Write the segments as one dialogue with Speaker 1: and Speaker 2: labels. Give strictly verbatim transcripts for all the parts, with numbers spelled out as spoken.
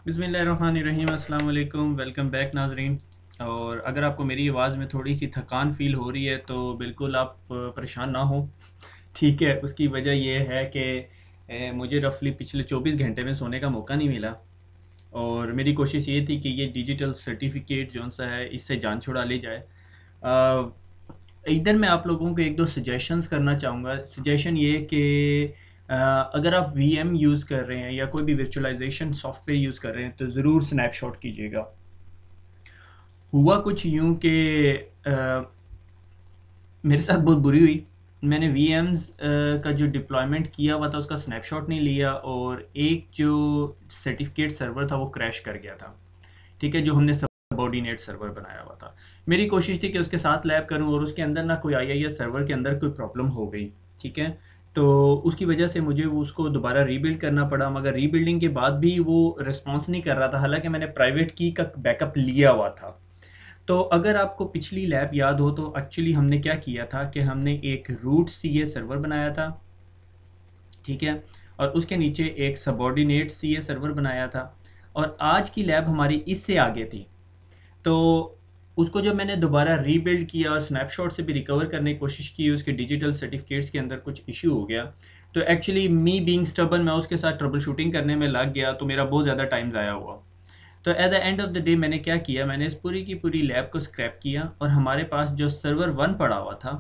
Speaker 1: बिस्मिल्लाहिर्रहमानिर्रहीम, अस्सलाम वालेकुम। वेलकम बैक नाजरीन। और अगर आपको मेरी आवाज़ में थोड़ी सी थकान फ़ील हो रही है तो बिल्कुल आप परेशान ना हो। ठीक है, उसकी वजह यह है कि ए, मुझे रफली पिछले चौबीस घंटे में सोने का मौका नहीं मिला। और मेरी कोशिश ये थी कि ये डिजिटल सर्टिफिकेट जो सा है इससे जान छुड़ा ली जाए। अ, इधर मैं आप लोगों को एक दो सजेशंस करना चाहूँगा। सजेशन ये कि अ, अगर आप वी एम यूज़ कर रहे हैं या कोई भी वर्चुअलाइजेशन सॉफ्टवेयर यूज़ कर रहे हैं तो ज़रूर स्नैपशॉट कीजिएगा। हुआ कुछ यूँ कि अ, मेरे साथ बहुत बुरी हुई। मैंने वी एम्स का जो डिप्लॉयमेंट किया हुआ था उसका स्नैपशॉट नहीं लिया और एक जो सर्टिफिकेट सर्वर था वो क्रैश कर गया था। ठीक है, जो हमने सबऑर्डिनेट सर्वर बनाया हुआ था। मेरी कोशिश थी कि उसके साथ लैब करूं और उसके अंदर ना कोई आई आई एस सर्वर के अंदर कोई प्रॉब्लम हो गई। ठीक है, तो उसकी वजह से मुझे वो उसको दोबारा रीबिल्ड करना पड़ा, मगर रीबिल्डिंग के बाद भी वो रिस्पॉन्स नहीं कर रहा था, हालांकि मैंने प्राइवेट की का बैकअप लिया हुआ था। तो अगर आपको पिछली लैब याद हो तो एक्चुअली हमने क्या किया था कि हमने एक रूट सी ए सर्वर बनाया था। ठीक है, और उसके नीचे एक सबऑर्डिनेट सी ए सर्वर बनाया था। और आज की लैब हमारी इससे आगे थी। तो उसको जब मैंने दोबारा रीबिल्ड किया और स्नैपशॉट से भी रिकवर करने की कोशिश की, उसके डिजिटल सर्टिफिकेट्स के अंदर कुछ इशू हो गया। तो एक्चुअली मी बीइंग स्टबर्न मैं उसके साथ ट्रबल शूटिंग करने में लग गया, तो मेरा बहुत ज़्यादा टाइम ज़ाया हुआ। तो at the end of the day मैंने क्या किया, मैंने इस पूरी की पूरी लैब को स्क्रैप किया और हमारे पास जो सर्वर वन पड़ा हुआ था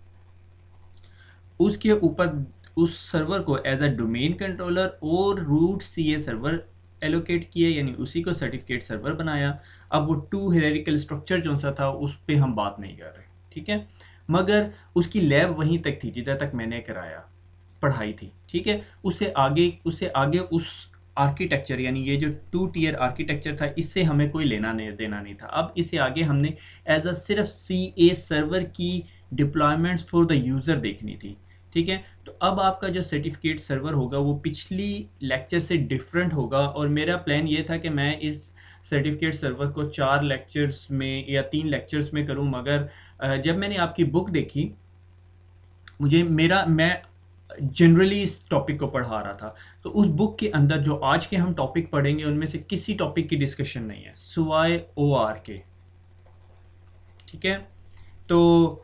Speaker 1: उसके ऊपर उस सर्वर को एज अ डोमेन कंट्रोलर और root C A server allocate किए, यानी उसी को सर्टिफिकेट सर्वर बनाया। अब वो टू हायरार्किकल स्ट्रक्चर जो सा था उस पर हम बात नहीं कर रहे। ठीक है, मगर उसकी लैब वहीं तक थी जिधर तक मैंने कराया पढ़ाई थी। ठीक है, उससे आगे उससे आगे उस आर्किटेक्चर, यानी ये जो टू टीयर आर्किटेक्चर था, इससे हमें कोई लेना नहीं देना नहीं था। अब इससे आगे हमने एज अ सिर्फ सी ए सर्वर की डिप्लॉयमेंट्स फॉर द यूज़र देखनी थी। ठीक है, तो अब आपका जो सर्टिफिकेट सर्वर होगा वो पिछली लेक्चर से डिफरेंट होगा। और मेरा प्लान ये था कि मैं इस सर्टिफिकेट सर्वर को चार लेक्चर्स में या तीन लेक्चर्स में करूं, मगर जब मैंने आपकी बुक देखी, मुझे मेरा मैं जनरली इस टॉपिक को पढ़ा रहा था, तो उस बुक के अंदर जो आज के हम टॉपिक पढ़ेंगे उनमें से किसी टॉपिक की डिस्कशन नहीं है सिवाय ओ आर के। ठीक है, तो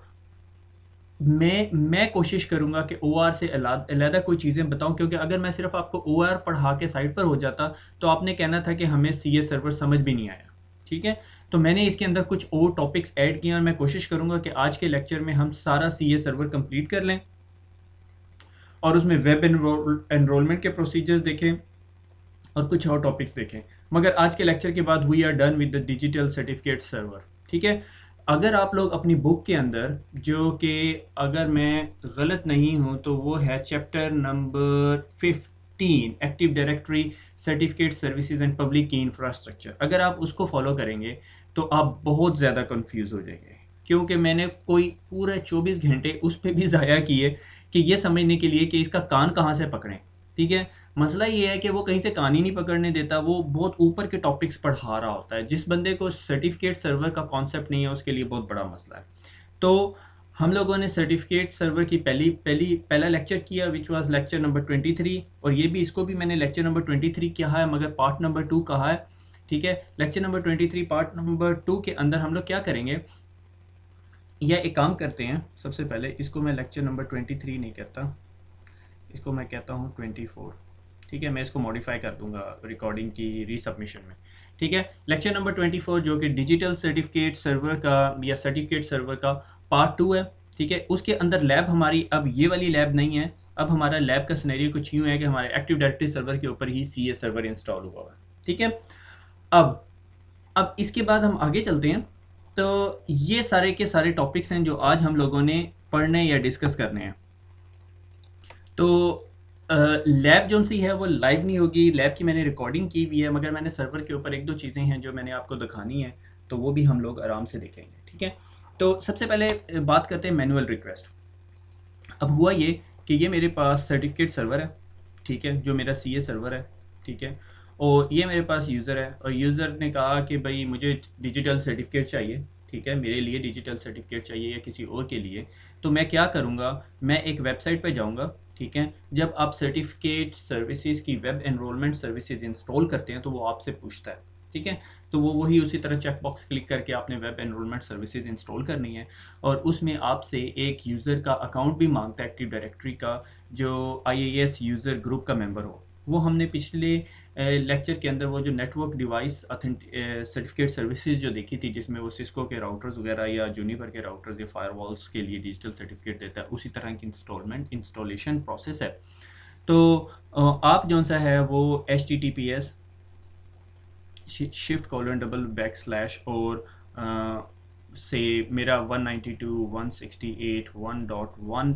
Speaker 1: मैं मैं कोशिश करूंगा कि ओ आर से अलहदा कोई चीज़ें बताऊं, क्योंकि अगर मैं सिर्फ आपको ओ आर पढ़ा के साइड पर हो जाता तो आपने कहना था कि हमें सी ए सर्वर समझ भी नहीं आया। ठीक है, तो मैंने इसके अंदर कुछ और टॉपिक्स ऐड किए और मैं कोशिश करूंगा कि आज के लेक्चर में हम सारा सी ए सर्वर कंप्लीट कर लें और उसमें वेब एनरोलमेंट के प्रोसीजर्स देखें और कुछ और टॉपिक्स देखें। मगर आज के लेक्चर के बाद we are done with the digital certificate server. ठीक है, अगर आप लोग अपनी बुक के अंदर, जो कि अगर मैं गलत नहीं हूं तो वो है chapter number fifteen, active directory certificate services and public key infrastructure, अगर आप उसको फॉलो करेंगे तो आप बहुत ज़्यादा कंफ्यूज हो जाएंगे, क्योंकि मैंने कोई पूरे चौबीस घंटे उस पर भी ज़ाया किए कि ये समझने के लिए कि इसका कान कहाँ से पकड़ें। ठीक है, मसला ये है कि वो कहीं से कहानी नहीं पकड़ने देता, वो बहुत ऊपर के टॉपिक्स पढ़ा रहा होता है। जिस बंदे को सर्टिफिकेट सर्वर का कॉन्सेप्ट नहीं है उसके लिए बहुत बड़ा मसला है। तो हम लोगों ने सर्टिफिकेट सर्वर की पहली पहली पहला लेक्चर किया which was lecture number twenty three, और ये भी इसको भी मैंने लेक्चर नंबर ट्वेंटी थ्री कहा है मगर पार्ट नंबर टू कहा है। ठीक है, lecture number twenty three part number two के अंदर हम लोग क्या करेंगे, या एक काम करते हैं, सबसे पहले इसको मैं लेक्चर नंबर ट्वेंटी थ्री नहीं कहता, इसको मैं कहता हूँ ट्वेंटी फोर। ठीक है, मैं इसको मॉडिफाई कर दूंगा रिकॉर्डिंग की रीसबमिशन में। ठीक है, लेक्चर नंबर ट्वेंटी फोर जो कि डिजिटल सर्टिफिकेट सर्वर का या सर्टिफिकेट सर्वर का पार्ट टू है। ठीक है, उसके अंदर लैब हमारी अब ये वाली लैब नहीं है। अब हमारा लैब का सिनेरियो कुछ यूँ है कि हमारे एक्टिव डायरेक्टरी सर्वर के ऊपर ही सी ए सर्वर इंस्टॉल हुआ हुआ है। ठीक है, अब अब इसके बाद हम आगे चलते हैं। तो ये सारे के सारे टॉपिक्स हैं जो आज हम लोगों ने पढ़ने या डिस्कस करने हैं। तो लैब जो सी है वो लाइव नहीं होगी, लैब की मैंने रिकॉर्डिंग की हुई है, मगर मैंने सर्वर के ऊपर एक दो चीज़ें हैं जो मैंने आपको दिखानी है, तो वो भी हम लोग आराम से देखेंगे। ठीक है, तो सबसे पहले बात करते हैं मैनुअल रिक्वेस्ट। अब हुआ ये कि ये मेरे पास सर्टिफिकेट सर्वर है। ठीक है, जो मेरा सी ए सर्वर है। ठीक है, और ये मेरे पास यूज़र है और यूज़र ने कहा कि भाई मुझे डिजिटल सर्टिफिकेट चाहिए। ठीक है, मेरे लिए डिजिटल सर्टिफिकेट चाहिए या किसी और के लिए। तो मैं क्या करूँगा, मैं एक वेबसाइट पे जाऊँगा ठीक है, जब आप सर्टिफिकेट सर्विसेज की वेब एनरोलमेंट सर्विसेज इंस्टॉल करते हैं तो वो आपसे पूछता है, ठीक है, तो वो वही उसी तरह चेक बॉक्स क्लिक करके आपने वेब एनरोलमेंट सर्विसेज इंस्टॉल करनी है और उसमें आपसे एक यूज़र का अकाउंट भी मांगता है एक्टिव डायरेक्टरी का, जो I A S user group का मेंबर हो। वो हमने पिछले लेक्चर के अंदर वो जो नेटवर्क डिवाइस सर्टिफिकेट सर्विसेज जो देखी थी, जिसमें वो सिस्को के राउटर्स वगैरह या जूनिपर के राउटर्स या फायरवॉल्स के लिए डिजिटल सर्टिफिकेट देता है, उसी तरह की इंस्टॉलमेंट इंस्टॉलेशन प्रोसेस है। तो आप जो सा है वो H T T P S shift colon double back slash और से मेरा one ninety two dot one sixty eight dot one dot one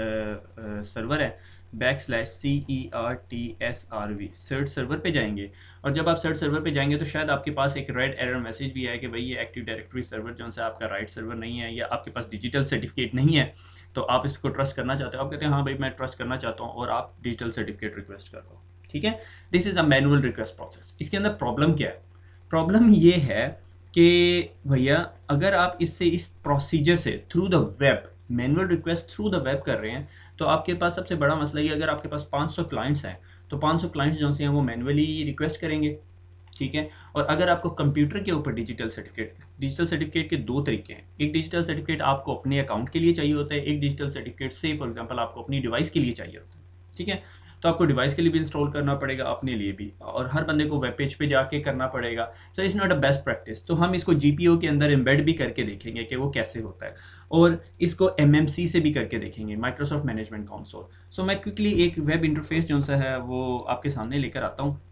Speaker 1: server है, back slash C E R T S R V search server पे जाएंगे और जब आप search server पे जाएंगे तो शायद आपके पास एक रेड एरर मैसेज भी आए कि भाई ये एक्टिव डायरेक्टरी सर्वर जो है आपका राइट सर्वर नहीं है या आपके पास डिजिटल सर्टिफिकेट नहीं है, तो आप इसको ट्रस्ट करना चाहते हो। आप कहते हैं हाँ भाई मैं ट्रस्ट करना चाहता हूँ और आप डिजिटल सर्टिफिकेट रिक्वेस्ट कर रहे हो, ठीक है। This is a manual request process. इसके अंदर प्रॉब्लम क्या है? प्रॉब्लम ये है कि भैया अगर आप इससे इस प्रोसीजर से through the web manual request through the web कर रहे हैं तो आपके पास सबसे बड़ा मसला ये, अगर आपके पास पाँच सौ क्लाइंट्स हैं तो पाँच सौ क्लाइंट्स जो से हैं वो मैनुअली रिक्वेस्ट करेंगे, ठीक है। और अगर आपको कंप्यूटर के ऊपर डिजिटल सर्टिफिकेट डिजिटल सर्टिफिकेट के दो तरीके हैं। एक डिजिटल सर्टिफिकेट आपको अपने अकाउंट के लिए चाहिए होता है, एक डिजिटल सर्टिफिकेट से फॉर एग्जांपल आपको अपनी डिवाइस के लिए चाहिए होता है, ठीक है। तो आपको डिवाइस के लिए भी इंस्टॉल करना पड़ेगा, अपने लिए भी, और हर बंदे को वेब पेज पे जाके करना पड़ेगा। So it's not a best practice. तो हम इसको जीपीओ के अंदर एम्बेड भी करके देखेंगे कि वो कैसे होता है, और इसको एमएमसी से भी करके देखेंगे, माइक्रोसॉफ्ट मैनेजमेंट कंसोल। सो मैं क्विकली एक वेब इंटरफेस जो सा है वो आपके सामने लेकर आता हूँ,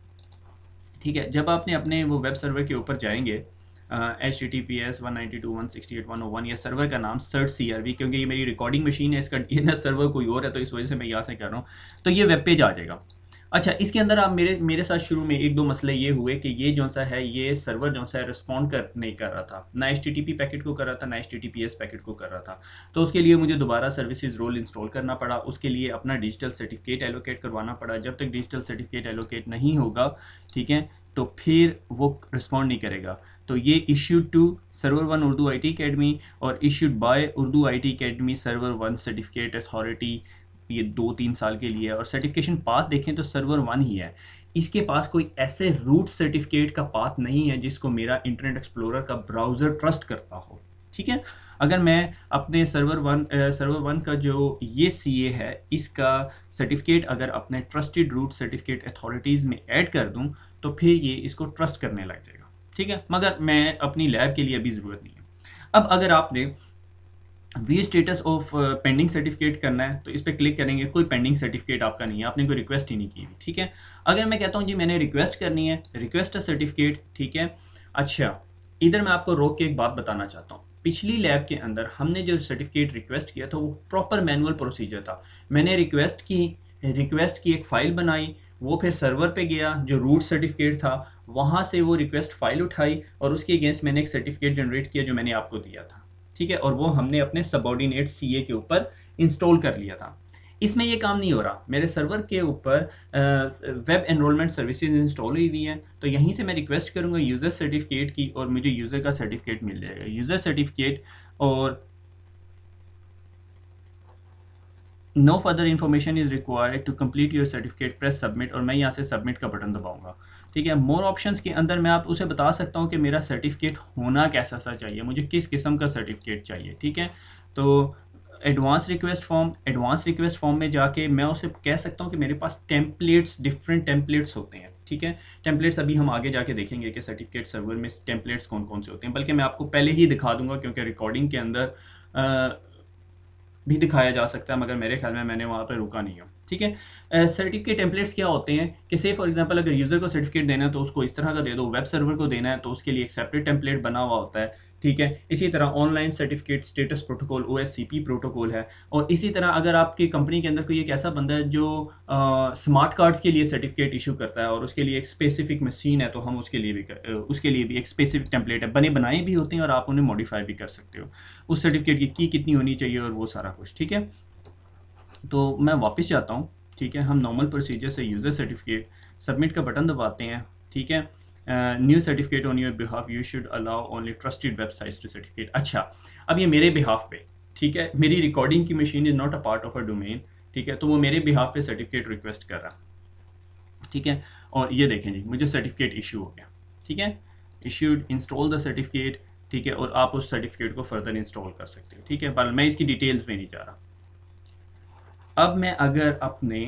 Speaker 1: ठीक है। जब आपने अपने वो वेब सर्वर के ऊपर जाएंगे, H T T P S one ninety two dot one sixty eight dot one O one, या सर्वर का नाम सर्च सी आर वी, क्योंकि ये मेरी रिकॉर्डिंग मशीन है, इसका ये ना सर्वर कोई और है तो इस वजह से मैं यहाँ से कर रहा हूँ, तो ये वेब पेज आ जाएगा। अच्छा, इसके अंदर आप मेरे मेरे साथ शुरू में एक दो मसले ये हुए कि ये जो सा है ये सर्वर जो सा है रिस्पॉन्ड कर नहीं कर रहा था, ना H T T P packet को कर रहा था ना H T T P S packet को कर रहा था। तो उसके लिए मुझे दोबारा सर्विसेज रोल इंस्टॉल करना पड़ा, उसके लिए अपना डिजिटल सर्टिफिकेट एलोकेट करवाना पड़ा। जब तक डिजिटल सर्टिफिकेट एलोकेट नहीं होगा, ठीक है, तो फिर वो रिस्पॉन्ड नहीं करेगा। तो ये issued to server one Urdu I T academy और issued by Urdu I T academy server one certificate authority, ये दो तीन साल के लिए है। और सर्टिफिकेशन पाथ देखें तो सर्वर वन ही है, इसके पास कोई ऐसे रूट सर्टिफिकेट का पाथ नहीं है जिसको मेरा इंटरनेट एक्सप्लोरर का ब्राउज़र ट्रस्ट करता हो, ठीक है। अगर मैं अपने सर्वर वन सर्वर वन का जो ये सी ए है इसका सर्टिफिकेट अगर अपने ट्रस्टेड रूट सर्टिफिकेट अथॉरिटीज़ में ऐड कर दूं तो फिर ये इसको ट्रस्ट करने लग जाएगा, ठीक है। मगर मैं अपनी लैब के लिए अभी ज़रूरत नहीं है। अब अगर आपने view status of pending certificate करना है तो इस पर क्लिक करेंगे, कोई पेंडिंग सर्टिफिकेट आपका नहीं है, आपने कोई रिक्वेस्ट ही नहीं की, ठीक है। अगर मैं कहता हूँ जी मैंने रिक्वेस्ट करनी है, रिक्वेस्ट अ सर्टिफिकेट, ठीक है। अच्छा, इधर मैं आपको रोक के एक बात बताना चाहता हूँ। पिछली लैब के अंदर हमने जो सर्टिफिकेट रिक्वेस्ट किया था वो प्रॉपर मैनुअल प्रोसीजर था। मैंने रिक्वेस्ट की रिक्वेस्ट की एक फ़ाइल बनाई, वो फिर सर्वर पे गया, जो रूट सर्टिफिकेट था वहाँ से वो रिक्वेस्ट फाइल उठाई और उसके अगेंस्ट मैंने एक सर्टिफिकेट जनरेट किया जो मैंने आपको दिया था, ठीक है। और वो हमने अपने सबऑर्डिनेट सीए के ऊपर इंस्टॉल कर लिया था। इसमें ये काम नहीं हो रहा, मेरे सर्वर के ऊपर वेब एनरोलमेंट सर्विसेज इंस्टॉल हुई हुई हैं, तो यहीं से मैं रिक्वेस्ट करूँगा यूज़र सर्टिफिकेट की और मुझे यूज़र का सर्टिफिकेट मिल जाएगा, यूज़र सर्टिफिकेट। और no further information is required to complete your certificate, press submit, और मैं यहाँ से सबमिट का बटन दबाऊंगा, ठीक है। मोर ऑप्शंस के अंदर मैं आप उसे बता सकता हूँ कि मेरा सर्टिफिकेट होना कैसा सा चाहिए, मुझे किस किस्म का सर्टिफिकेट चाहिए, ठीक है। तो advance request form advance request form में जाके मैं उसे कह सकता हूँ कि मेरे पास टेम्पलेट्स डिफरेंट टेम्पलेट्स होते हैं, ठीक है। टेम्पलेट्स अभी हम आगे जाके देखेंगे कि सर्टिफिकेट सर्वर में टेम्पलेट्स कौन कौन से होते हैं, बल्कि मैं आपको पहले ही दिखा दूंगा क्योंकि रिकॉर्डिंग के अंदर आ, भी दिखाया जा सकता है, मगर मेरे ख्याल में मैंने वहाँ पर रुका नहीं हूँ, ठीक है। सर्टिफिकेट टेम्पलेट्स क्या होते हैं कि से फॉर एग्जांपल अगर यूज़र को सर्टिफिकेट देना है तो उसको इस तरह का दे दो, वेब सर्वर को देना है तो उसके लिए एक सेपरेट टेम्पलेट बना हुआ होता है, ठीक है। इसी तरह online certificate status protocol O S C P protocol है। और इसी तरह अगर आपकी कंपनी के अंदर कोई एक ऐसा बंदा है जो स्मार्ट कार्ड्स के लिए सर्टिफिकेट इशू करता है और उसके लिए एक स्पेसिफिक मशीन है तो हम उसके लिए भी कर, उसके लिए भी एक स्पेसिफिक टेम्पलेट है, बने बनाए भी होते हैं और आप उन्हें मॉडिफाई भी कर सकते हो, उस सर्टिफिकेट की की कितनी होनी चाहिए और वो सारा कुछ, ठीक है। तो मैं वापस जाता हूँ, ठीक है। हम नॉर्मल प्रोसीजर से यूज़र सर्टिफिकेट सबमिट का बटन दबाते हैं, ठीक है। New certificate on your behalf, you should allow only trusted websites to certificate. अच्छा, अब ये मेरे बिहाफ पे, ठीक है, मेरी रिकॉर्डिंग की machine is not a part of a domain, ठीक है, तो वो मेरे बिहाफ पे सर्टिफिकेट रिक्वेस्ट कर रहा, ठीक है। और ये देखें जी, मुझे सर्टिफिकेट इशू हो गया, ठीक है, इशूड, इंस्टॉल द सर्टिफिकेट, ठीक है, और आप उस सर्टिफिकेट को फर्दर इंस्टॉल कर सकते हो, ठीक है, पर मैं इसकी डिटेल्स में नहीं जा रहा। अब मैं अगर अपने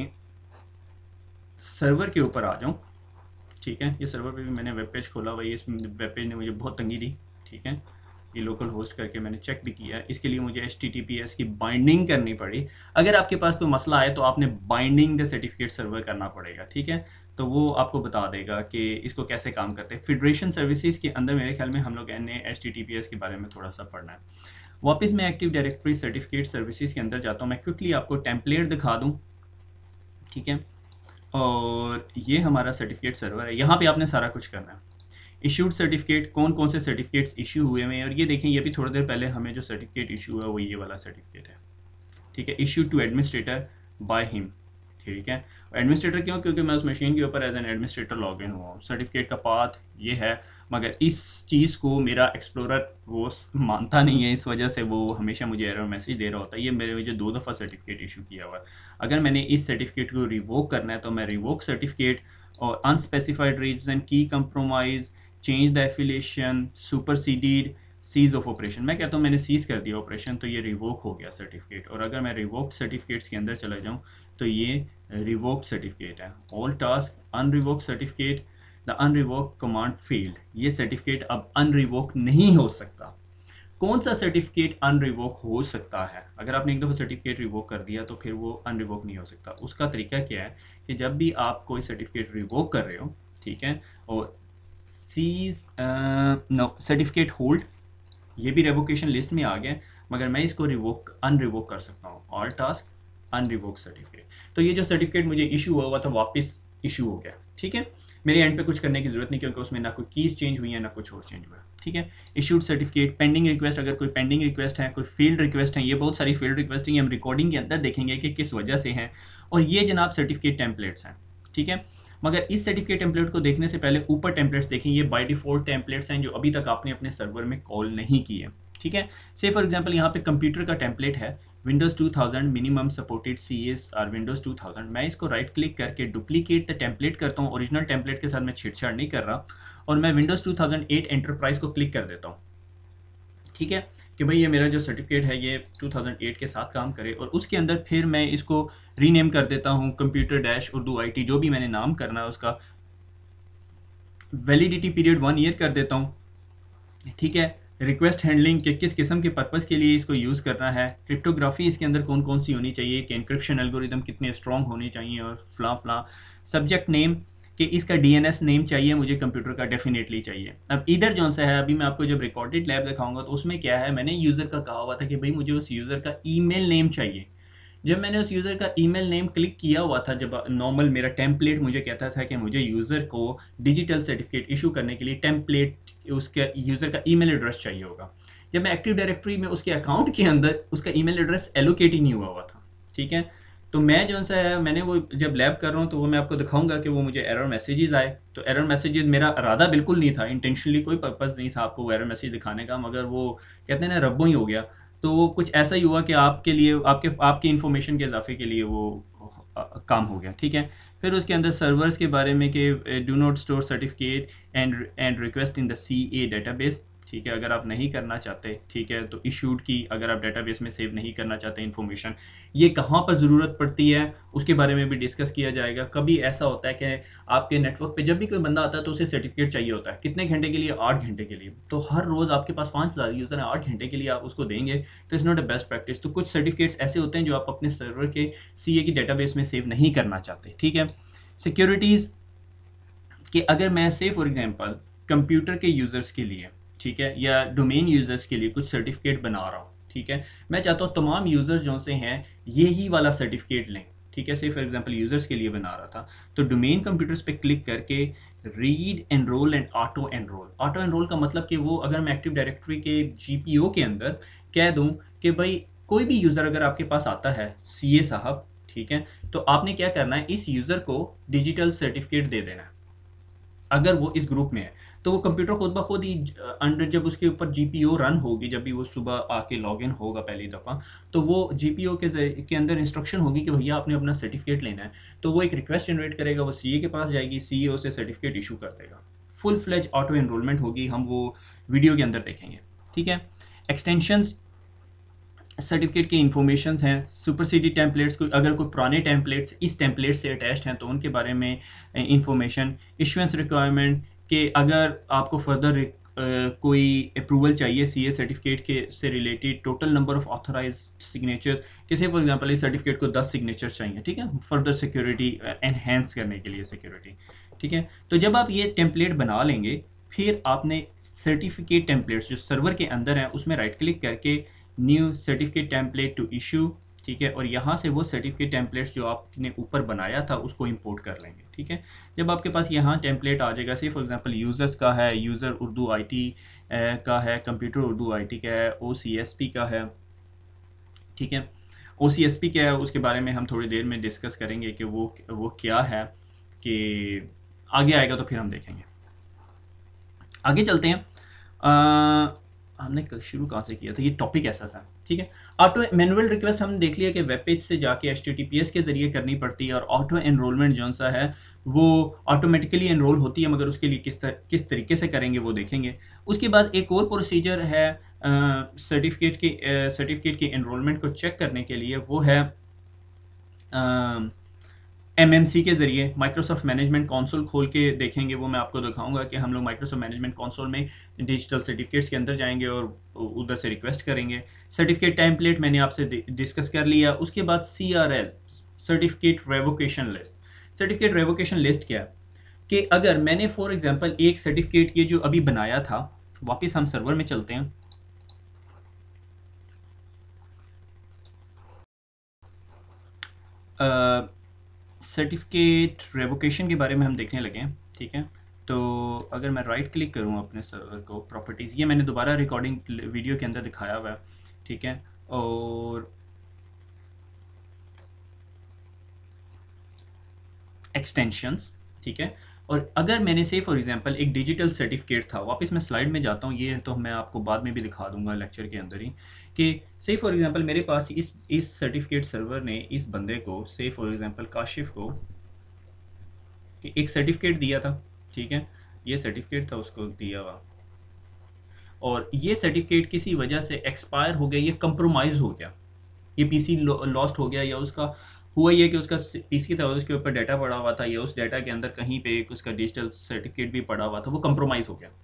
Speaker 1: सर्वर के ऊपर आ जाऊं, ठीक है, ये सर्वर पे भी मैंने वेब पेज खोला हुआ है, इस वेब पेज ने मुझे बहुत तंगी दी, ठीक है, ये लोकल होस्ट करके मैंने चेक भी किया है, इसके लिए मुझे H T T P S की बाइंडिंग करनी पड़ी। अगर आपके पास कोई मसला आए तो आपने बाइंडिंग द सर्टिफिकेट सर्वर करना पड़ेगा, ठीक है, तो वो आपको बता देगा कि इसको कैसे काम करते हैं। फेडरेशन सर्विसेज के अंदर मेरे ख्याल में हम लोग ने H T T P S के बारे में थोड़ा सा पढ़ना है। वापस मैं एक्टिव डायरेक्टरी सर्टिफिकेट सर्विसेज के अंदर जाता हूँ, मैं क्विकली आपको टेम्पलेट दिखा दूँ, ठीक है, और ये हमारा सर्टिफिकेट सर्वर है, यहाँ पे आपने सारा कुछ करना है। इशूड सर्टिफिकेट, कौन कौन से सर्टिफिकेट्स इशू हुए हैं, और ये देखें, ये भी थोड़ी देर पहले हमें जो सर्टिफिकेट इशू हुआ वो ये वाला सर्टिफिकेट है, ठीक है, issued to administrator by him, ठीक है। एडमिनिस्ट्रेटर क्यों? क्योंकि मैं उस मशीन के ऊपर as an administrator log in हुआ हूँ। सर्टिफिकेट का पाथ ये है, मगर इस चीज़ को मेरा एक्सप्लोरर वो मानता नहीं है, इस वजह से वो हमेशा मुझे एरर मैसेज दे रहा होता है। ये मेरे मुझे दो दफ़ा सर्टिफिकेट इशू किया हुआ है। अगर मैंने इस सर्टिफिकेट को रिवोक करना है तो मैं रिवोक सर्टिफिकेट और unspecified reason, key compromise, change the affiliation, superseded, cease of operation, मैं कहता हूँ मैंने सीज कर दिया ऑपरेशन तो ये रिवोक हो गया सर्टिफिकेट। और अगर मैं रिवोक्ड सर्टिफिकेट्स के अंदर चला जाऊँ तो ये रिवोक्ड सर्टिफिकेट है। All task unrevoked certificate, the unrevoked command failed, ये सर्टिफिकेट अब अनरिवोक नहीं हो सकता। कौन सा सर्टिफिकेट अनरिवोक हो सकता है? अगर आपने एक दफ़ा सर्टिफिकेट रिवोक कर दिया तो फिर वो अनरिवोक नहीं हो सकता। उसका तरीका क्या है कि जब भी आप कोई सर्टिफिकेट रिवोक कर रहे हो, ठीक है, और सीज नो सर्टिफिकेट होल्ड, ये भी रेवोकेशन लिस्ट में आ गया, मगर मैं इसको रिवोक अनरिवोक कर सकता हूँ। ऑल टास्क अनरिवोक सर्टिफिकेट, तो ये जो सर्टिफिकेट मुझे इशू हुआ हुआ था वापस इशू हो गया, ठीक है। मेरे एंड पे कुछ करने की जरूरत नहीं क्योंकि उसमें ना कोई कीज चेंज हुई है ना कुछ और चेंज हुआ है, ठीक है। इशूड सर्टिफिकेट, पेंडिंग रिक्वेस्ट, अगर कोई पेंडिंग रिक्वेस्ट है, कोई फील्ड रिक्वेस्ट है, ये बहुत सारी फील्ड रिक्वेस्ट हैं, हम रिकॉर्डिंग के अंदर देखेंगे कि किस वजह से हैं। और ये जनाब सर्टिफिकेट टेम्पलेट्स हैं, ठीक है। मगर इस सर्टिफिकेट टेम्पलेट को देखने से पहले ऊपर टेम्पलेट्स देखें, ये बाय डिफॉल्ट टेम्पलेट्स हैं जो अभी तक आपने अपने सर्वर में कॉल नहीं किए, ठीक है। से फॉर एग्जांपल यहाँ पे कंप्यूटर का टेम्पलेट है Windows two thousand minimum supported C S और विंडोज़ टू थाउज़ेंड। मैं इसको राइट क्लिक करके डुप्लीकेट द टेम्पलेट करता हूँ, ओरिजिनल टेम्पलेट के साथ मैं छेड़छाड़ नहीं कर रहा, और मैं Windows two thousand eight enterprise को क्लिक कर देता हूँ, ठीक है, कि भाई ये मेरा जो सर्टिफिकेट है ये टू थाउज़ेंड एट के साथ काम करे। और उसके अंदर फिर मैं इसको रीनेम कर देता हूँ computer dash Urdu I T, जो भी मैंने नाम करना है उसका वैलिडिटी पीरियड वन ईयर कर देता हूँ, ठीक है। रिक्वेस्ट हैंडलिंग के किस किस्म के पर्पस के लिए इसको यूज़ करना है, क्रिप्टोग्राफी इसके अंदर कौन कौन सी होनी चाहिए, कि इंक्रिप्शन एल्गोरिदम कितने स्ट्रॉन्ग होने चाहिए, और फला फला। सब्जेक्ट नेम कि इसका डीएनएस नेम चाहिए मुझे, कंप्यूटर का डेफिनेटली चाहिए। अब इधर जौन सा है, अभी मैं आपको जब रिकॉर्डेड लैब दिखाऊंगा तो उसमें क्या है, मैंने यूज़र का कहा हुआ था कि भाई मुझे उस यूज़र का ईमेल नेम चाहिए। जब मैंने उस यूज़र का ईमेल नेम क्लिक किया हुआ था, जब नॉर्मल मेरा टेम्पलेट मुझे कहता था कि मुझे यूज़र को डिजिटल सर्टिफिकेट इशू करने के लिए टेम्पलेट उसके यूज़र का ईमेल एड्रेस चाहिए होगा। जब मैं एक्टिव डायरेक्टरी में उसके अकाउंट के अंदर उसका ईमेल एड्रेस एलोकेट ही नहीं हुआ हुआ था, ठीक है। तो मैं जो सा है मैंने वो जब लैब कर रहा हूँ तो वो मैं आपको दिखाऊंगा कि वो मुझे एरर मैसेजेस आए। तो एरर मैसेजेस मेरा इरादा बिल्कुल नहीं था, इंटेंशनली कोई पर्पज़ नहीं था आपको वो एरर मैसेज दिखाने का, मगर वो कहते हैं ना रब्बों ही हो गया। तो वो कुछ ऐसा ही हुआ कि आपके लिए आपके आपकी इन्फॉर्मेशन के इजाफे के लिए वो आ, काम हो गया, ठीक है। फिर उसके अंदर सर्वर्स के बारे में कि do not store certificate and and request in the C A database, ठीक है, अगर आप नहीं करना चाहते, ठीक है, तो इशूड की अगर आप डेटाबेस में सेव नहीं करना चाहते इन्फॉर्मेशन, ये कहाँ पर ज़रूरत पड़ती है उसके बारे में भी डिस्कस किया जाएगा। कभी ऐसा होता है कि आपके नेटवर्क पे जब भी कोई बंदा आता है तो उसे सर्टिफिकेट चाहिए होता है, कितने घंटे के लिए, आठ घंटे के लिए। तो हर रोज़ आपके पास पाँच हज़ार यूज़र हैं, आठ घंटे के लिए आप उसको देंगे तो it's not a best practice. तो कुछ सर्टिफिकेट्स ऐसे होते हैं जो आप अपने सर्वर के सी ए की डेटाबेस में सेव नहीं करना चाहते, ठीक है। सिक्योरिटीज़ कि अगर मैं से फॉर एग्जांपल कंप्यूटर के यूज़र्स के लिए, ठीक है, या डोमेन यूज़र्स के लिए कुछ सर्टिफिकेट बना रहा हूँ, ठीक है, मैं चाहता हूँ तमाम यूज़र्स जो से हैं यही वाला सर्टिफिकेट लें, ठीक है। से फॉर एग्जांपल यूज़र्स के लिए बना रहा था तो डोमेन कंप्यूटर्स पे क्लिक करके read enrol and auto enrol. Auto enrol का मतलब कि वो अगर मैं एक्टिव डायरेक्टरी के जीपीओ के अंदर कह दूँ कि भाई कोई भी यूज़र अगर आपके पास आता है सी ए साहब, ठीक है, तो आपने क्या करना है, इस यूज़र को डिजिटल सर्टिफिकेट दे देना है, अगर वो इस ग्रुप में है तो वो कंप्यूटर खुद ब खुद ही अंडर, जब उसके ऊपर जीपीओ रन होगी, जब भी वो सुबह आके लॉगिन होगा पहली दफ़ा, तो वो जीपीओ के के अंदर इंस्ट्रक्शन होगी कि भैया आपने अपना सर्टिफिकेट लेना है, तो वो एक रिक्वेस्ट जनरेट करेगा, वो सीए के पास जाएगी, सीए से सर्टिफिकेट इशू कर देगा। फुल फ्लेज ऑटो एनरोलमेंट होगी, हम वो वीडियो के अंदर देखेंगे, ठीक है। एक्सटेंशंस सर्टिफिकेट की इंफॉर्मेशन हैं, सुपरसीडी टेम्पलेट्स, को अगर कोई पुराने टेम्पलेट्स इस टेम्पलेट से अटैच्ड हैं तो उनके बारे में इंफॉर्मेशन, इशुएंस रिक्वायरमेंट कि अगर आपको फर्दर कोई अप्रूवल चाहिए सीए सर्टिफिकेट के से related, total number of authorised signatures, किसी फॉर एग्जांपल इस सर्टिफिकेट को दस सिग्नेचर्स चाहिए, ठीक है, फर्दर सिक्योरिटी एनहेंस करने के लिए सिक्योरिटी, ठीक है। तो जब आप ये टेम्पलेट बना लेंगे, फिर आपने सर्टिफिकेट टेम्पलेट्स जो सर्वर के अंदर हैं उसमें राइट क्लिक करके new certificate template to issue, ठीक है, और यहाँ से वो सर्टिफिकेट टेम्पलेट्स जो आपने ऊपर बनाया था उसको इंपोर्ट कर लेंगे, ठीक है। जब आपके पास यहाँ टेम्पलेट आ जाएगा, से फॉर एग्जांपल यूज़र्स का है, यूज़र उर्दू आईटी का है, कंप्यूटर उर्दू आईटी का है, ओसीएसपी का है, ठीक है। ओसीएसपी क्या है उसके बारे में हम थोड़ी देर में डिस्कस करेंगे कि वो वो क्या है, कि आगे आएगा तो फिर हम देखेंगे। आगे चलते हैं। आ, हमने शुरू कहाँ से किया था, ये टॉपिक ऐसा था, ठीक है। ऑटो मैनुअल रिक्वेस्ट हमने देख लिया कि वेब पेज से जाके H T T P S के जरिए करनी पड़ती है, और ऑटो एनरोलमेंट जो सा है वो ऑटोमेटिकली एनरोल होती है, मगर उसके लिए किस तर, किस तरीके से करेंगे वो देखेंगे। उसके बाद एक और प्रोसीजर है सर्टिफिकेट की सर्टिफिकेट की एनरोलमेंट को चेक करने के लिए, वो है एमएमसी के ज़रिए माइक्रोसॉफ्ट मैनेजमेंट कंसोल खोल के देखेंगे। वो मैं आपको दिखाऊंगा कि हम लोग माइक्रोसॉफ्ट मैनेजमेंट कंसोल में डिजिटल सर्टिफिकेट्स के अंदर जाएंगे और उधर से रिक्वेस्ट करेंगे। सर्टिफिकेट टेम्पलेट मैंने आपसे डिस्कस कर लिया। उसके बाद C R L certificate revocation list. Certificate revocation list क्या है कि अगर मैंने फॉर एग्जांपल एक सर्टिफिकेट ये जो अभी बनाया था, वापस हम सर्वर में चलते हैं, सर्टिफिकेट uh, रेवोकेशन के बारे में हम देखने लगे हैं, ठीक है। तो अगर मैं राइट क्लिक करूं अपने सर्वर को, प्रॉपर्टीज़, ये मैंने दोबारा रिकॉर्डिंग वीडियो के अंदर दिखाया हुआ है, ठीक है, और एक्सटेंशंस, ठीक है। और अगर मैंने से फॉर एग्जांपल एक डिजिटल सर्टिफिकेट था, वापस मैं स्लाइड में जाता हूँ, ये तो मैं आपको बाद में भी दिखा दूंगा लेक्चर के अंदर ही, कि से फॉर एग्जांपल मेरे पास इस इस सर्टिफिकेट सर्वर ने इस बंदे को, से फॉर एग्जांपल काशिफ को, कि एक सर्टिफिकेट दिया था, ठीक है, ये सर्टिफिकेट था उसको दिया हुआ, और ये सर्टिफिकेट किसी वजह से एक्सपायर हो गया, ये कंप्रोमाइज़ हो गया, ये पीसी लॉस्ट हो गया, या उसका हुआ ये कि उसका पीसी था, उसके ऊपर डाटा पड़ा हुआ था, या उस डाटा के अंदर कहीं पे एक उसका डिजिटल सर्टिफिकेट भी पड़ा हुआ था, वो कंप्रोमाइज़ हो गया।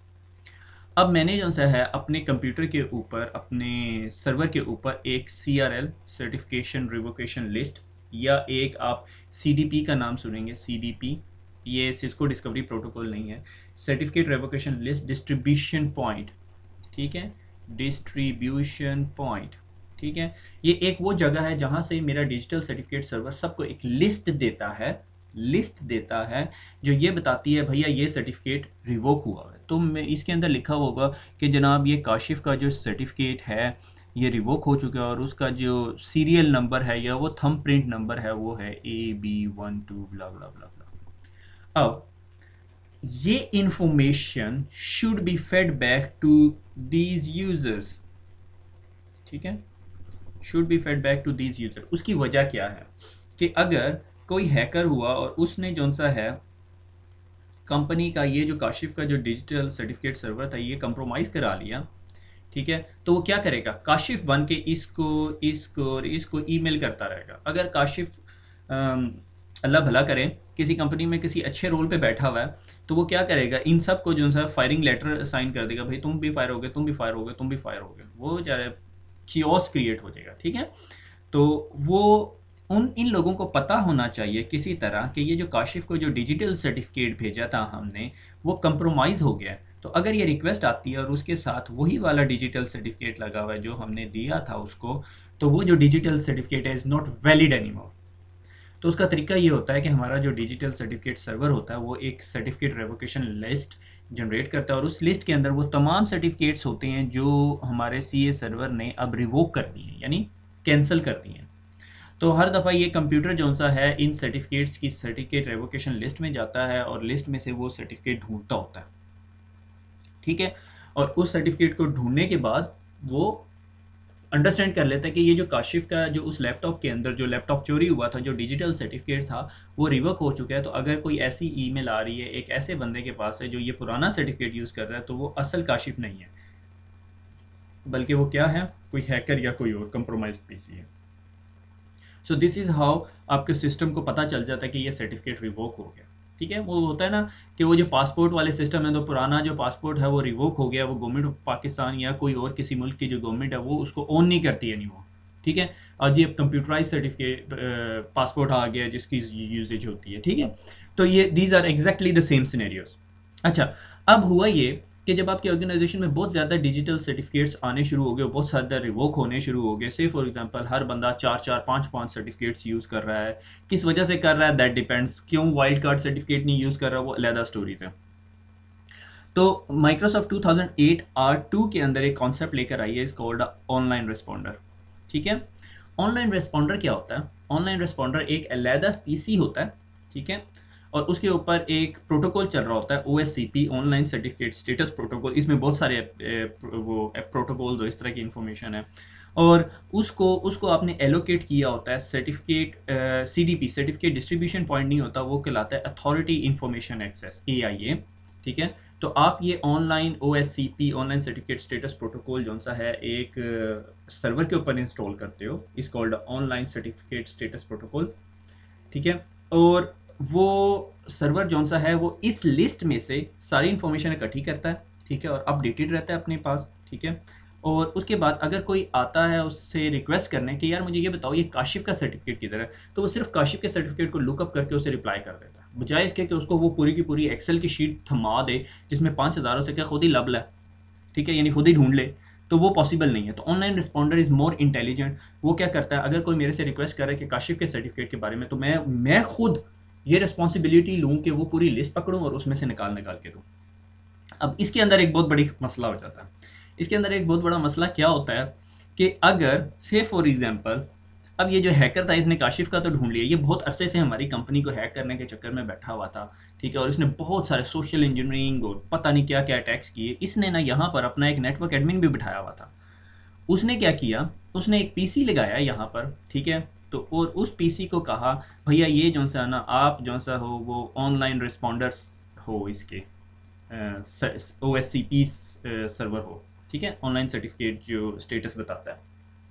Speaker 1: अब मैंने जो सा है अपने कंप्यूटर के ऊपर, अपने सर्वर के ऊपर एक C R L certification revocation list, या एक आप सी डी पी का नाम सुनेंगे, सी डी पी, ये सिस्को डिस्कवरी प्रोटोकॉल नहीं है, certificate revocation list distribution point, ठीक है, डिस्ट्रीब्यूशन पॉइंट, ठीक है। ये एक वो जगह है जहाँ से मेरा डिजिटल सर्टिफिकेट सर्वर सबको एक लिस्ट देता है, लिस्ट देता है जो ये बताती है भैया ये सर्टिफिकेट रिवोक हुआ है। तो मैं इसके अंदर लिखा होगा कि जनाब ये काशिफ का जो सर्टिफिकेट है ये रिवोक हो चुका है, और उसका जो सीरियल नंबर है या वो थंब प्रिंट नंबर है वो है A B one two blah blah blah blah. अब ये information should be fed back to these users, ठीक है, should be fed back to these user. उसकी वजह क्या है कि अगर कोई हैकर हुआ और उसने जो सा है कंपनी का ये जो काशिफ का जो डिजिटल सर्टिफिकेट सर्वर था ये कंप्रोमाइज़ करा लिया, ठीक है, तो वो क्या करेगा, काशिफ बन के इसको इसको और इसको ईमेल करता रहेगा। अगर काशिफ अल्लाह भला करे किसी कंपनी में किसी अच्छे रोल पे बैठा हुआ है, तो वो क्या करेगा, इन सब को जो सा फायरिंग लेटर साइन कर देगा, भाई तुम भी फायर होगे, तुम भी फायर होगे, तुम भी फायर होगे, वो ज़्यादा कियोस क्रिएट हो जाएगा, ठीक है। तो वो उन इन लोगों को पता होना चाहिए किसी तरह कि ये जो काशिफ को जो डिजिटल सर्टिफिकेट भेजा था हमने वो कंप्रोमाइज़ हो गया है। तो अगर ये रिक्वेस्ट आती है और उसके साथ वही वाला डिजिटल सर्टिफिकेट लगा हुआ है जो हमने दिया था उसको, तो वो जो डिजिटल सर्टिफिकेट है इज़ नॉट वैलिड एनीमोर। तो उसका तरीका ये होता है कि हमारा जो डिजिटल सर्टिफिकेट सर्वर होता है वो एक सर्टिफिकेट रेवोकेशन लिस्ट जनरेट करता है, और उस लिस्ट के अंदर वो तमाम सर्टिफिकेट्स होते हैं जो हमारे सी ए सर्वर ने अब रिवोक कर दी हैं, यानी कैंसिल कर दी हैं। तो हर दफ़ा ये कंप्यूटर जो सा है इन सर्टिफिकेट्स की सर्टिफिकेट रेवोकेशन लिस्ट में जाता है और लिस्ट में से वो सर्टिफिकेट ढूंढता होता है, ठीक है। और उस सर्टिफिकेट को ढूंढने के बाद वो अंडरस्टैंड कर लेता है कि ये जो काशिफ का जो उस लैपटॉप के अंदर जो लैपटॉप चोरी हुआ था, जो डिजिटल सर्टिफिकेट था वो रिवर्क हो चुका है। तो अगर कोई ऐसी ईमेल आ रही है एक ऐसे बंदे के पास है जो ये पुराना सर्टिफिकेट यूज़ कर रहा है, तो वो असल काशिफ नहीं है, बल्कि वो क्या है, कोई हैकर या कोई और कंप्रोमाइज्ड पीसी है। सो दिस इज़ हाउ आपके सिस्टम को पता चल जाता है कि ये सर्टिफिकेट रिवोक हो गया, ठीक है। वो होता है ना कि वो जो पासपोर्ट वाले सिस्टम है, तो पुराना जो पासपोर्ट है वो रिवोक हो गया, वो गवर्नमेंट ऑफ पाकिस्तान या कोई और किसी मुल्क की जो गवर्नमेंट है वो उसको ओन नहीं करती है नहीं वो, ठीक है। आज ये कंप्यूटराइज सर्टिफिकेट पासपोर्ट आ गया जिसकी यूजेज होती है, ठीक है। तो ये these are exactly the same scenarios. अच्छा, अब हुआ ये कि जब आपकी ऑर्गेनाइजेशन में बहुत ज़्यादा डिजिटल सर्टिफिकेट्स आने शुरू हो गए, बहुत ज़्यादा रिवोक होने शुरू हो गए, से फॉर एग्जांपल हर बंदा चार चार पाँच पाँच सर्टिफिकेट्स यूज़ कर रहा है, किस वजह से कर रहा है दैट डिपेंड्स, क्यों वाइल्ड कार्ड सर्टिफिकेट नहीं यूज़ कर रहा वो अलग स्टोरीज है। तो Microsoft two thousand eight R two के अंदर एक कॉन्सेप्ट लेकर आई है, इस कॉल्ड ऑनलाइन रिस्पॉन्डर, ठीक है। ऑनलाइन रिस्पॉन्डर क्या होता है? ऑनलाइन रिस्पॉन्डर एक अलग पीसी होता है, ठीक है, और उसके ऊपर एक प्रोटोकॉल चल रहा होता है, O S C P, online certificate status protocol. इसमें बहुत सारे वो प्रोटोकॉल इस तरह की इंफॉर्मेशन है, और उसको उसको आपने एलोकेट किया होता है certificate C D P, certificate distribution point नहीं होता, वो कहलाता है authority information access, A I A, ठीक है। तो आप ये online O S C P, online certificate status protocol जो सा है एक सर्वर के ऊपर इंस्टॉल करते हो, is called online certificate status protocol, ठीक है। और वो सर्वर जो सा है वो इस लिस्ट में से सारी इन्फॉर्मेशन इकट्ठी करता है, ठीक है, और अपडेटेड रहता है अपने पास, ठीक है। और उसके बाद अगर कोई आता है उससे रिक्वेस्ट करने कि यार मुझे ये बताओ ये काशिफ का सर्टिफिकेट किधर है, तो वो सिर्फ काशिफ के सर्टिफिकेट को लुकअप करके उसे रिप्लाई कर देता है, बजाय इसके कि उसको वो पूरी की पूरी एक्सेल की शीट थमा दे जिसमें पाँच हज़ारों से क्या खुद ही लब है, ठीक है, यानी खुद ही ढूंढ ले, तो वो पॉसिबल नहीं है। तो online responder is more intelligent. वो क्या करता है, अगर कोई मेरे से रिक्वेस्ट करे कि काशिफ के सर्टिफिकेट के बारे में, तो मैं मैं खुद ये रिस्पॉन्सिबिलिटी लूँ कि वो पूरी लिस्ट पकड़ूँ और उसमें से निकाल निकाल के दूँ। अब इसके अंदर एक बहुत बड़ी मसला हो जाता है। इसके अंदर एक बहुत बड़ा मसला क्या होता है कि अगर से फॉर एग्जांपल अब ये जो हैकर था इसने काशिफ का तो ढूंढ लिया, ये बहुत अरसे से हमारी कंपनी को हैक करने के चक्कर में बैठा हुआ था, ठीक है, और इसने बहुत सारे सोशल इंजीनियरिंग और पता नहीं क्या क्या अटैक्स किए। इसने ना यहाँ पर अपना एक नेटवर्क एडमिन भी बिठाया हुआ था। उसने क्या किया, उसने एक पीसी लगाया यहाँ पर, ठीक है, तो और उस पीसी को कहा भैया ये जो सा ना आप जो सा हो वो ऑनलाइन रिस्पॉन्डर्स हो, इसके O S C P server हो, ठीक है, ऑनलाइन सर्टिफिकेट जो स्टेटस बताता है।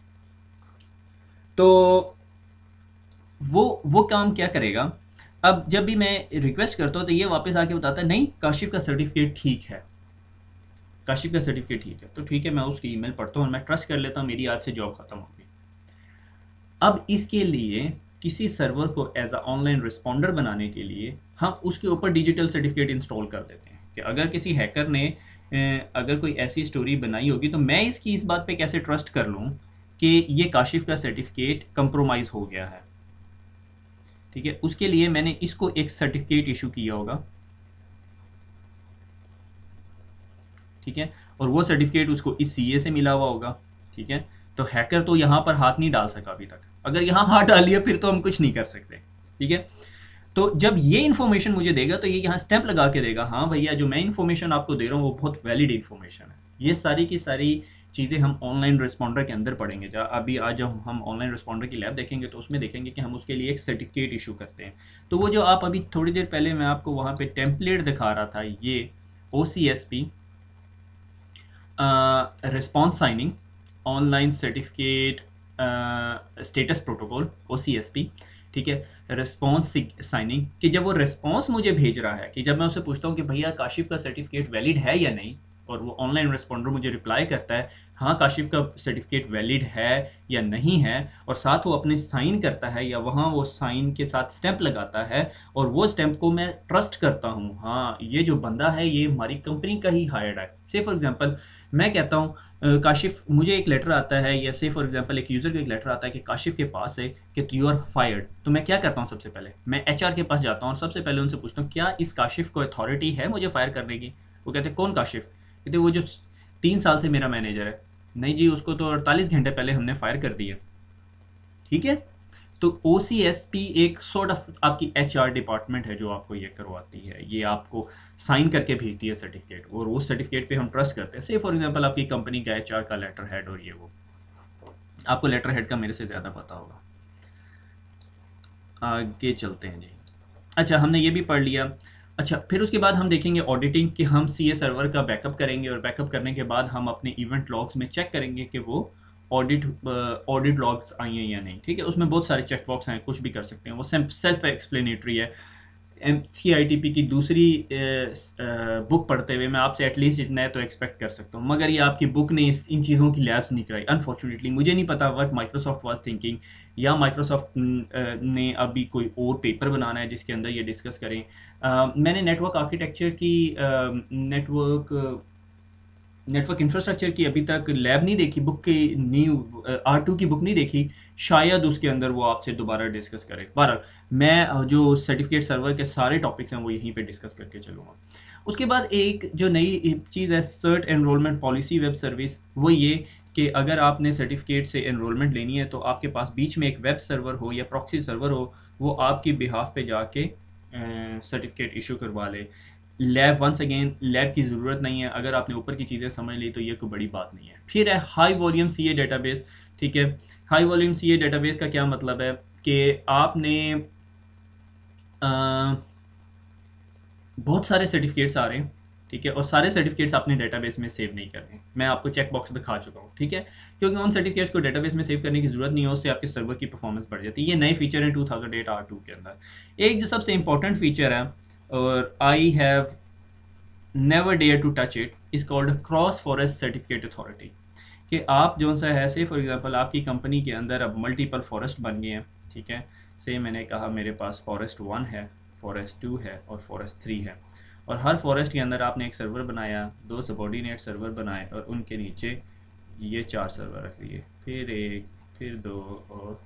Speaker 1: तो वो वो काम क्या करेगा, अब जब भी मैं रिक्वेस्ट करता हूँ तो ये वापस आके बताता है नहीं काशिफ का सर्टिफिकेट ठीक है, काशिफ का सर्टिफिकेट ठीक है। तो ठीक है, मैं उसकी ईमेल पढ़ता हूँ और मैं ट्रस्ट कर लेता हूँ मेरी आज से जॉब खत्म होगी। अब इसके लिए किसी सर्वर को एज अ ऑनलाइन रिस्पॉन्डर बनाने के लिए हम उसके ऊपर डिजिटल सर्टिफिकेट इंस्टॉल कर देते हैं कि अगर किसी हैकर ने अगर कोई ऐसी स्टोरी बनाई होगी तो मैं इसकी इस बात पे कैसे ट्रस्ट कर लूँ कि ये काशिफ का सर्टिफिकेट कंप्रोमाइज़ हो गया है, ठीक है। उसके लिए मैंने इसको एक सर्टिफिकेट इशू किया होगा, ठीक है, और वो सर्टिफिकेट उसको इस सीए से मिला हुआ होगा, ठीक है। तो हैकर तो यहाँ पर हाथ नहीं डाल सका अभी तक, अगर यहाँ हाथ डाल लिया फिर तो हम कुछ नहीं कर सकते, ठीक है। तो जब ये इन्फॉर्मेशन मुझे देगा तो ये यहाँ स्टैंप लगा के देगा, हाँ भैया जो मैं इन्फॉर्मेशन आपको दे रहा हूँ वो बहुत वैलिड इन्फॉर्मेशन है। ये सारी की सारी चीज़ें हम ऑनलाइन रिस्पॉन्डर के अंदर पढ़ेंगे। जहाँ अभी आज जब हम ऑनलाइन रिस्पॉन्डर की लैब देखेंगे तो उसमें देखेंगे कि हम उसके लिए एक सर्टिफिकेट इशू करते हैं। तो वो जो आप अभी थोड़ी देर पहले मैं आपको वहाँ पे टेम्पलेट दिखा रहा था, ये O C S P response signing online certificate status protocol O C S P, ठीक है, रिस्पॉन्स साइनिंग, कि जब वो रिस्पॉन्स मुझे भेज रहा है कि जब मैं उससे पूछता हूँ कि भैया काशिफ का सर्टिफिकेट वैलिड है या नहीं, और वो ऑनलाइन रिस्पॉन्डर मुझे रिप्लाई करता है हाँ काशिफ का सर्टिफिकेट वैलिड है या नहीं है, और साथ वो अपने साइन करता है या वहाँ वो साइन के साथ स्टैंप लगाता है, और वो स्टैंप को मैं ट्रस्ट करता हूँ, हाँ ये जो बंदा है ये हमारी कंपनी का ही हायर्ड है। से फॉर एग्जांपल मैं कहता हूँ काशिफ, मुझे एक लेटर आता है, या से फॉर एग्जांपल एक यूज़र का एक लेटर आता है कि काशिफ के पास है कि यू आर फायर्ड, तो मैं क्या करता हूँ, सबसे पहले मैं एच आर के पास जाता हूँ और सबसे पहले उनसे पूछता हूँ क्या इस काशिफ को अथॉरिटी है मुझे फायर करने की। वो कहते हैं कौन काशिफ, कहते वो जो तीन साल से मेरा मैनेजर है। नहीं जी, उसको तो अड़तालीस घंटे पहले हमने फायर कर दिया, ठीक है। तो ओ सी एस पी एक सॉर्ट ऑफ आपकी एच आर डिपार्टमेंट है जो आपको ये करवाती है, ये आपको साइन करके भेजती है सर्टिफिकेट, और उस सर्टिफिकेट पे हम ट्रस्ट करते हैं। से फॉर एग्जांपल आपकी कंपनी का एच आर का लेटर हेड और ये वो, आपको लेटर हेड का मेरे से ज़्यादा पता होगा। आगे चलते हैं जी। अच्छा, हमने ये भी पढ़ लिया। अच्छा, फिर उसके बाद हम देखेंगे ऑडिटिंग, कि हम सी ए सर्वर का बैकअप करेंगे, और बैकअप करने के बाद हम अपने इवेंट लॉग्स में चेक करेंगे कि वो ऑडिट ऑडिट लॉग्स आई हैं या नहीं। ठीक है, उसमें बहुत सारे चेक बॉक्स हैं, कुछ भी कर सकते हैं, वो सेल्फ एक्सप्लेनेटरी है। M C I T P की दूसरी बुक पढ़ते हुए मैं आपसे एटलीस्ट इतना है तो एक्सपेक्ट कर सकता हूँ, मगर ये आपकी बुक ने इस इन चीज़ों की लैब्स नहीं कराई अनफॉर्चुनेटली। मुझे नहीं पता व्हाट माइक्रोसॉफ्ट वाज थिंकिंग, या माइक्रोसॉफ्ट ने अभी कोई और पेपर बनाना है जिसके अंदर ये डिस्कस करें। अ, मैंने नेटवर्क आर्किटेक्चर की नेटवर्क नेटवर्क इंफ्रास्ट्रक्चर की अभी तक लैब नहीं देखी, बुक की न्यू आर टू की बुक नहीं देखी, शायद उसके अंदर वो आपसे दोबारा डिस्कस करे। बहरहाल मैं अ, जो सर्टिफिकेट सर्वर के सारे टॉपिक्स हैं वो यहीं पे डिस्कस करके चलूँगा। उसके बाद एक जो नई चीज़ है cert enrolment policy web service, वो ये कि अगर आपने सर्टिफिकेट से एनरोलमेंट लेनी है तो आपके पास बीच में एक वेब सर्वर हो या प्रॉक्सी सर्वर हो, वो आपकी बिहाफ पे जाके सर्टिफिकेट इशू करवा ले। लैब वंस अगेन लैब की ज़रूरत नहीं है, अगर आपने ऊपर की चीज़ें समझ ली तो ये कोई बड़ी बात नहीं है। फिर है high volume C A database. ठीक है, high volume C A database का क्या मतलब है कि आपने आ, बहुत सारे सर्टिफिकेट्स आ रहे हैं, ठीक है, और सारे सर्टिफिकेट्स आपने डेटाबेस में सेव नहीं करने। मैं आपको चेक बॉक्स दिखा चुका हूँ, ठीक है, क्योंकि उन सर्टिफिकेट्स को डेटाबेस में सेव करने की ज़रूरत नहीं है, उससे आपके सर्वर की परफॉर्मेंस बढ़ जाती है। ये नए फीचर हैं two thousand eight R two के अंदर। एक जो सबसे इंपॉर्टेंट फीचर है, और I have never dare to touch it, is called cross forest certificate authority. कि आप जो सा है, से फॉर एग्जांपल आपकी कंपनी के अंदर अब मल्टीपल फॉरेस्ट बन गए हैं, ठीक है, से मैंने कहा मेरे पास फॉरेस्ट वन है, फॉरेस्ट टू है और फॉरेस्ट थ्री है, और हर फॉरेस्ट के अंदर आपने एक सर्वर बनाया, दो सबॉर्डिनेट सर्वर बनाए, और उनके नीचे ये चार सर्वर रख दिए, फिर एक, फिर दो, और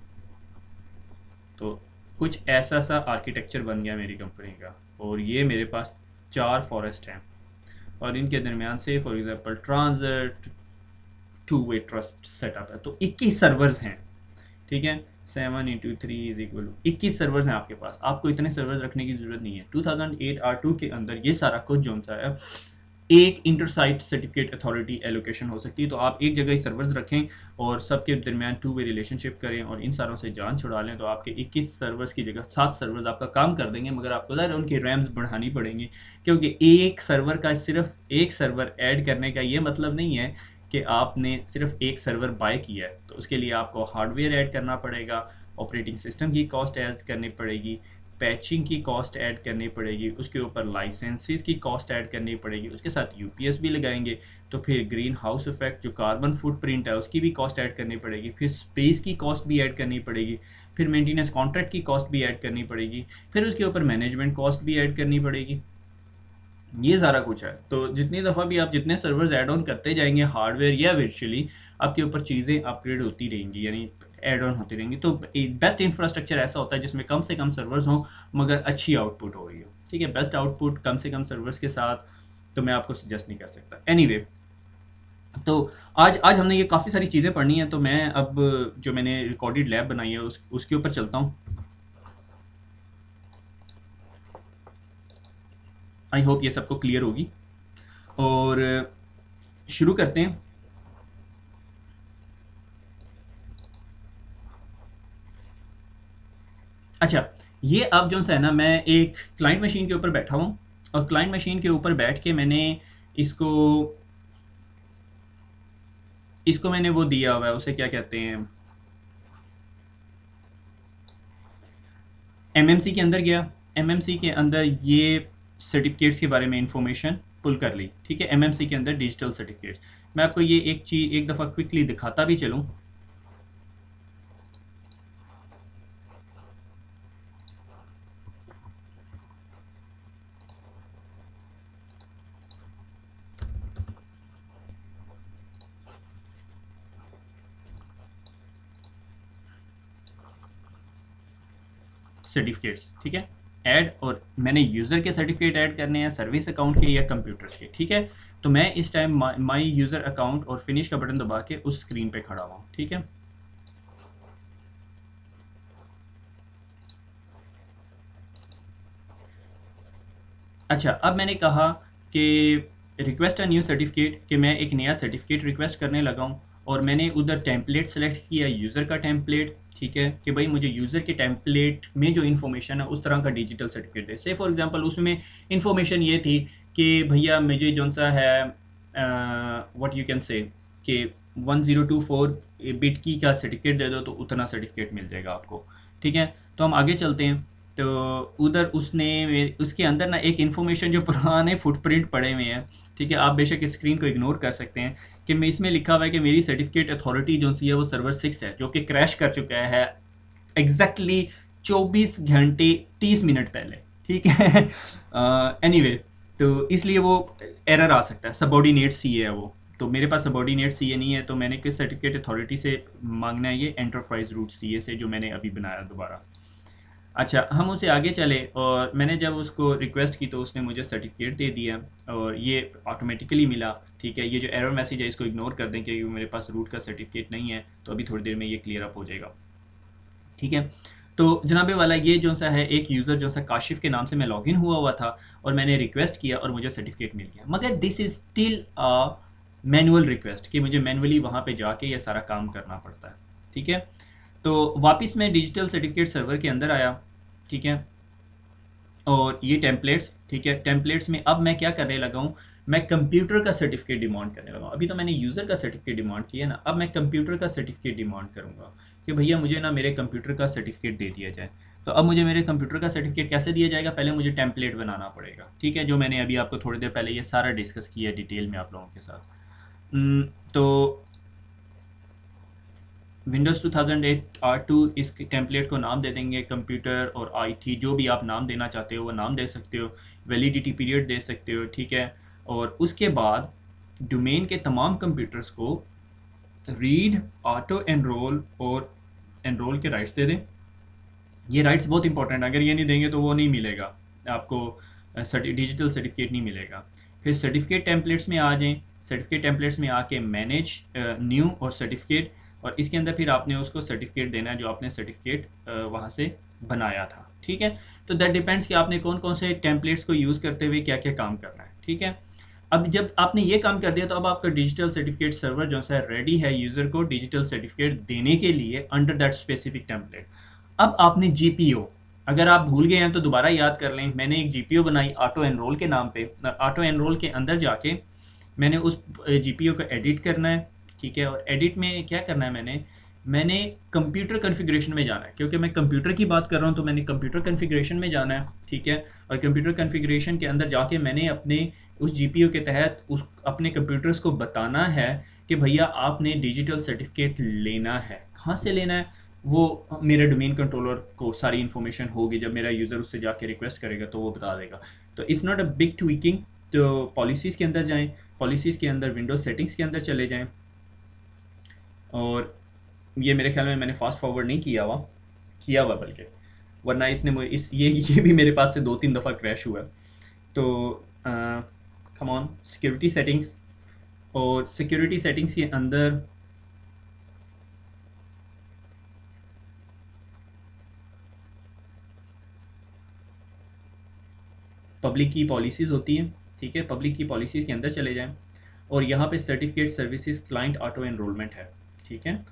Speaker 1: तो कुछ ऐसा सा आर्किटेक्चर बन गया मेरी कंपनी का। और ये मेरे पास चार फॉरेस्ट हैं, और इनके दरमियान say for example transit two way trust setup है, तो इक्कीस सर्वर्स हैं। ठीक है, seven into three is equal to इक्कीस सर्वर्स हैं आपके पास। आपको इतने सर्वर्स रखने की जरूरत नहीं है। Two thousand eight R two के अंदर ये सारा कुछ जो सा है एक इंटरसाइट सर्टिफिकेट अथॉरिटी एलोकेशन हो सकती है, तो आप एक जगह ही सर्वर्स रखें और सबके दरमियान टू वे रिलेशनशिप करें और इन सारों से जान छुड़ा लें, तो आपके इक्कीस सर्वर्स की जगह सात सर्वर्स आपका काम कर देंगे। मगर आपको ज़रा उनकी रैम्स बढ़ानी पड़ेंगी, क्योंकि एक सर्वर का सिर्फ एक सर्वर ऐड करने का ये मतलब नहीं है कि आपने सिर्फ एक सर्वर बाय किया है, तो उसके लिए आपको हार्डवेयर ऐड करना पड़ेगा, ऑपरेटिंग सिस्टम की कॉस्ट ऐड करनी पड़ेगी, पैचिंग की कॉस्ट ऐड करनी पड़ेगी, उसके ऊपर लाइसेंसेस की कॉस्ट ऐड करनी पड़ेगी, उसके साथ यूपीएस भी लगाएंगे, तो फिर ग्रीन हाउस इफेक्ट जो कार्बन फुटप्रिंट है उसकी भी कॉस्ट ऐड करनी पड़ेगी, फिर स्पेस की कॉस्ट भी ऐड करनी पड़ेगी, फिर मेंटेनेंस कॉन्ट्रैक्ट की कॉस्ट भी ऐड करनी पड़ेगी, फिर उसके ऊपर मैनेजमेंट कॉस्ट भी ऐड करनी पड़ेगी। ये सारा कुछ है। तो जितनी दफ़ा भी आप जितने सर्वर्स ऐड ऑन करते जाएंगे हार्डवेयर या वर्चुअली, आपके ऊपर चीज़ें अपग्रेड होती रहेंगी, यानी ऐड ऑन होती रहेंगी। तो बेस्ट इंफ्रास्ट्रक्चर ऐसा होता है जिसमें कम से कम सर्वर्स हों मगर अच्छी आउटपुट हो रही हो। ठीक है, बेस्ट आउटपुट कम से कम सर्वर्स के साथ तो मैं आपको सजेस्ट नहीं कर सकता। एनीवे anyway, तो आज आज हमने ये काफ़ी सारी चीज़ें पढ़नी है, तो मैं अब जो मैंने रिकॉर्डेड लैब बनाई है उस उसके ऊपर चलता हूँ। आई होप ये सबको क्लियर होगी, और शुरू करते हैं। अच्छा, ये अब जो सा है ना, मैं एक क्लाइंट मशीन के ऊपर बैठा हूँ, और क्लाइंट मशीन के ऊपर बैठ के मैंने इसको इसको मैंने वो दिया हुआ है, उसे क्या कहते हैं, एमएमसी के अंदर गया। एमएमसी के अंदर ये सर्टिफिकेट्स के बारे में इंफॉर्मेशन पुल कर ली। ठीक है, एमएमसी के अंदर डिजिटल सर्टिफिकेट्स। मैं आपको ये एक चीज़ एक दफ़ा क्विकली दिखाता भी चलूँ। सर्टिफिकेट्स, ठीक है, ऐड, और मैंने यूज़र के सर्टिफिकेट ऐड करने हैं, सर्विस अकाउंट के या कंप्यूटर्स के। ठीक है, तो मैं इस टाइम माई यूज़र अकाउंट और फिनिश का बटन दबा के उस स्क्रीन पे खड़ा हुआ हूँ। ठीक है, अच्छा, अब मैंने कहा कि रिक्वेस्ट अ न्यू सर्टिफिकेट, कि मैं एक नया सर्टिफिकेट रिक्वेस्ट करने लगा हूँ, और मैंने उधर टेम्पलेट सेलेक्ट किया, यूज़र का टेम्पलेट, ठीक है, कि भाई मुझे यूज़र के टेम्पलेट में जो इन्फॉर्मेशन है उस तरह का डिजिटल सर्टिफिकेट दे। से फॉर एग्जांपल उसमें इन्फॉर्मेशन ये थी कि भैया मुझे जौन सा है व्हाट यू कैन से कि one zero two four bit की का सर्टिफिकेट दे दो तो उतना सर्टिफिकेट मिल जाएगा आपको, ठीक है। तो हम आगे चलते हैं। तो उधर उसने मेरे- उसके अंदर ना एक इन्फॉर्मेशन जो पुराने फुटप्रिंट पड़े हुए हैं, ठीक है, आप बेशक स्क्रीन को इग्नोर कर सकते हैं, कि मैं इसमें लिखा हुआ है कि मेरी सर्टिफिकेट अथॉरिटी जो सी है वो सर्वर सिक्स है, जो कि क्रैश कर चुका है एग्जैक्टली चौबीस घंटे तीस मिनट पहले, ठीक है। एनीवे uh, तो इसलिए वो एरर आ सकता है, सबॉर्डिनेट सी है वो। तो मेरे पास सबॉर्डिनेट सी ए नहीं है, तो मैंने किस सर्टिफिकेट अथॉरिटी से मांगना है, ये एंटरप्राइज रूट सी ए से, जो मैंने अभी बनाया दोबारा। अच्छा, हम उसे आगे चले, और मैंने जब उसको रिक्वेस्ट की तो उसने मुझे सर्टिफिकेट दे दिया, और ये ऑटोमेटिकली मिला, ठीक है। ये जो एरर मैसेज है इसको इग्नोर कर दें कि मेरे पास रूट का सर्टिफिकेट नहीं है, तो अभी थोड़ी देर में ये क्लियर अप हो जाएगा, ठीक है। तो जनाबे वाला ये जो सा है, एक यूज़र जो सा काशिफ के नाम से मैं लॉगिन हुआ हुआ था, और मैंने रिक्वेस्ट किया और मुझे सर्टिफिकेट मिल गया, मगर this is still a manual request, कि मुझे मैनुअली वहाँ पे जाके ये सारा काम करना पड़ता है, ठीक है। तो वापस मैं डिजिटल सर्टिफिकेट सर्वर के अंदर आया, ठीक है, और ये टेम्पलेट्स, ठीक है, टेम्पलेट्स में अब मैं क्या करने लगा हूँ, मैं कंप्यूटर का सर्टिफिकेट डिमांड करने लगा हूँ। अभी तो मैंने यूज़र का सर्टिफिकेट डिमांड किया ना, अब मैं कंप्यूटर का सर्टिफिकेट डिमांड करूँगा कि भैया मुझे ना मेरे कंप्यूटर का सर्टिफिकेट दे दिया जाए। तो अब मुझे मेरे कंप्यूटर का सर्टिफिकेट कैसे दिया जाएगा, पहले मुझे टेम्पलेट बनाना पड़ेगा, ठीक है, जो मैंने अभी आपको थोड़ी देर पहले ये सारा डिस्कस किया डिटेल में आप लोगों के साथ। हम्म, तो Windows two thousand eight R two इस टेम्पलेट को नाम दे देंगे कंप्यूटर और आईटी, जो भी आप नाम देना चाहते हो वो नाम दे सकते हो, वैलिडिटी पीरियड दे सकते हो, ठीक है। और उसके बाद डोमेन के तमाम कंप्यूटर्स को रीड, ऑटो एनरोल और एनरोल के राइट्स दे दें। ये राइट्स बहुत इंपॉर्टेंट है, अगर ये नहीं देंगे तो वो नहीं मिलेगा आपको, डिजिटल सर्टिफिकेट नहीं मिलेगा। फिर सर्टिफिकेट टेम्पलेट्स में आ जाएं, सर्टिफिकेट टेम्पलेट्स में आके मैनेज न्यू और सर्टिफिकेट, और इसके अंदर फिर आपने उसको सर्टिफिकेट देना है जो आपने सर्टिफिकेट वहाँ से बनाया था, ठीक है। तो दैट डिपेंड्स कि आपने कौन कौन से टेम्पलेट्स को यूज़ करते हुए क्या क्या काम करना है, ठीक है। अब जब आपने ये काम कर दिया तो अब आपका डिजिटल सर्टिफिकेट सर्वर जो है रेडी है यूज़र को डिजिटल सर्टिफिकेट देने के लिए अंडर दैट स्पेसिफिक टेम्पलेट। अब आपने जीपीओ, अगर आप भूल गए हैं तो दोबारा याद कर लें, मैंने एक जीपीओ बनाई ऑटो एनरोल के नाम पे। ऑटो एनरोल के अंदर जाके मैंने उस जीपीओ को एडिट करना है, ठीक है। और एडिट में क्या करना है, मैंने मैंने कंप्यूटर कॉन्फ़िगरेशन में जाना है, क्योंकि मैं कंप्यूटर की बात कर रहा हूँ, तो मैंने कंप्यूटर कॉन्फ़िगरेशन में जाना है, ठीक है। और कंप्यूटर कॉन्फ़िगरेशन के अंदर जाके मैंने अपने उस जीपीओ के तहत उस अपने कंप्यूटर्स को बताना है कि भैया आपने डिजिटल सर्टिफिकेट लेना है। कहाँ से लेना है, वो मेरे डोमेन कंट्रोलर को सारी इन्फॉर्मेशन होगी, जब मेरा यूज़र उससे जाके रिक्वेस्ट करेगा तो वो बता देगा। तो it's not a big tweaking. तो पॉलिसीज़ के अंदर जाएं, पॉलिसीज़ के अंदर विंडोज सेटिंग्स के अंदर चले जाएं, और ये मेरे ख्याल में मैंने फास्ट फॉरवर्ड नहीं किया हुआ किया हुआ बल्कि, वरना इसने मुझे इस ये ये भी मेरे पास से दो तीन दफ़ा क्रैश हुआ है। तो कम ऑन, सिक्योरिटी सेटिंग्स, और सिक्योरिटी सेटिंग्स के अंदर पब्लिक की पॉलिसीज़ होती हैं, ठीक है। पब्लिक की पॉलिसीज़ के अंदर चले जाएं, और यहाँ पे certificate services client auto enrolment है, ठीक है।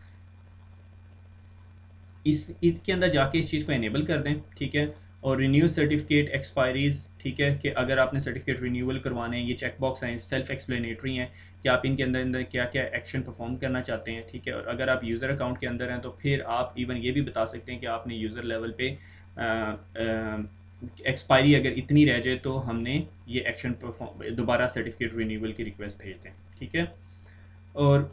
Speaker 1: इस इसके अंदर जाके इस चीज़ को इनेबल कर दें, ठीक है। और रिन्यू सर्टिफिकेट एक्सपायरीज़, ठीक है, कि अगर आपने सर्टिफिकेट रिन्यूअल करवाने हैं, ये चेक बॉक्स हैं, सेल्फ एक्सप्लेनेटरी हैं कि आप इनके अंदर अंदर क्या क्या एक्शन परफॉर्म करना चाहते हैं, ठीक है। और अगर आप यूज़र अकाउंट के अंदर हैं तो फिर आप इवन ये भी बता सकते हैं कि आपने यूज़र लेवल पे एक्सपायरी अगर इतनी रह जाए तो हमने ये एक्शन परफॉर्म दोबारा सर्टिफिकेट रिन्यूअल की रिक्वेस्ट भेज दें, ठीक है। और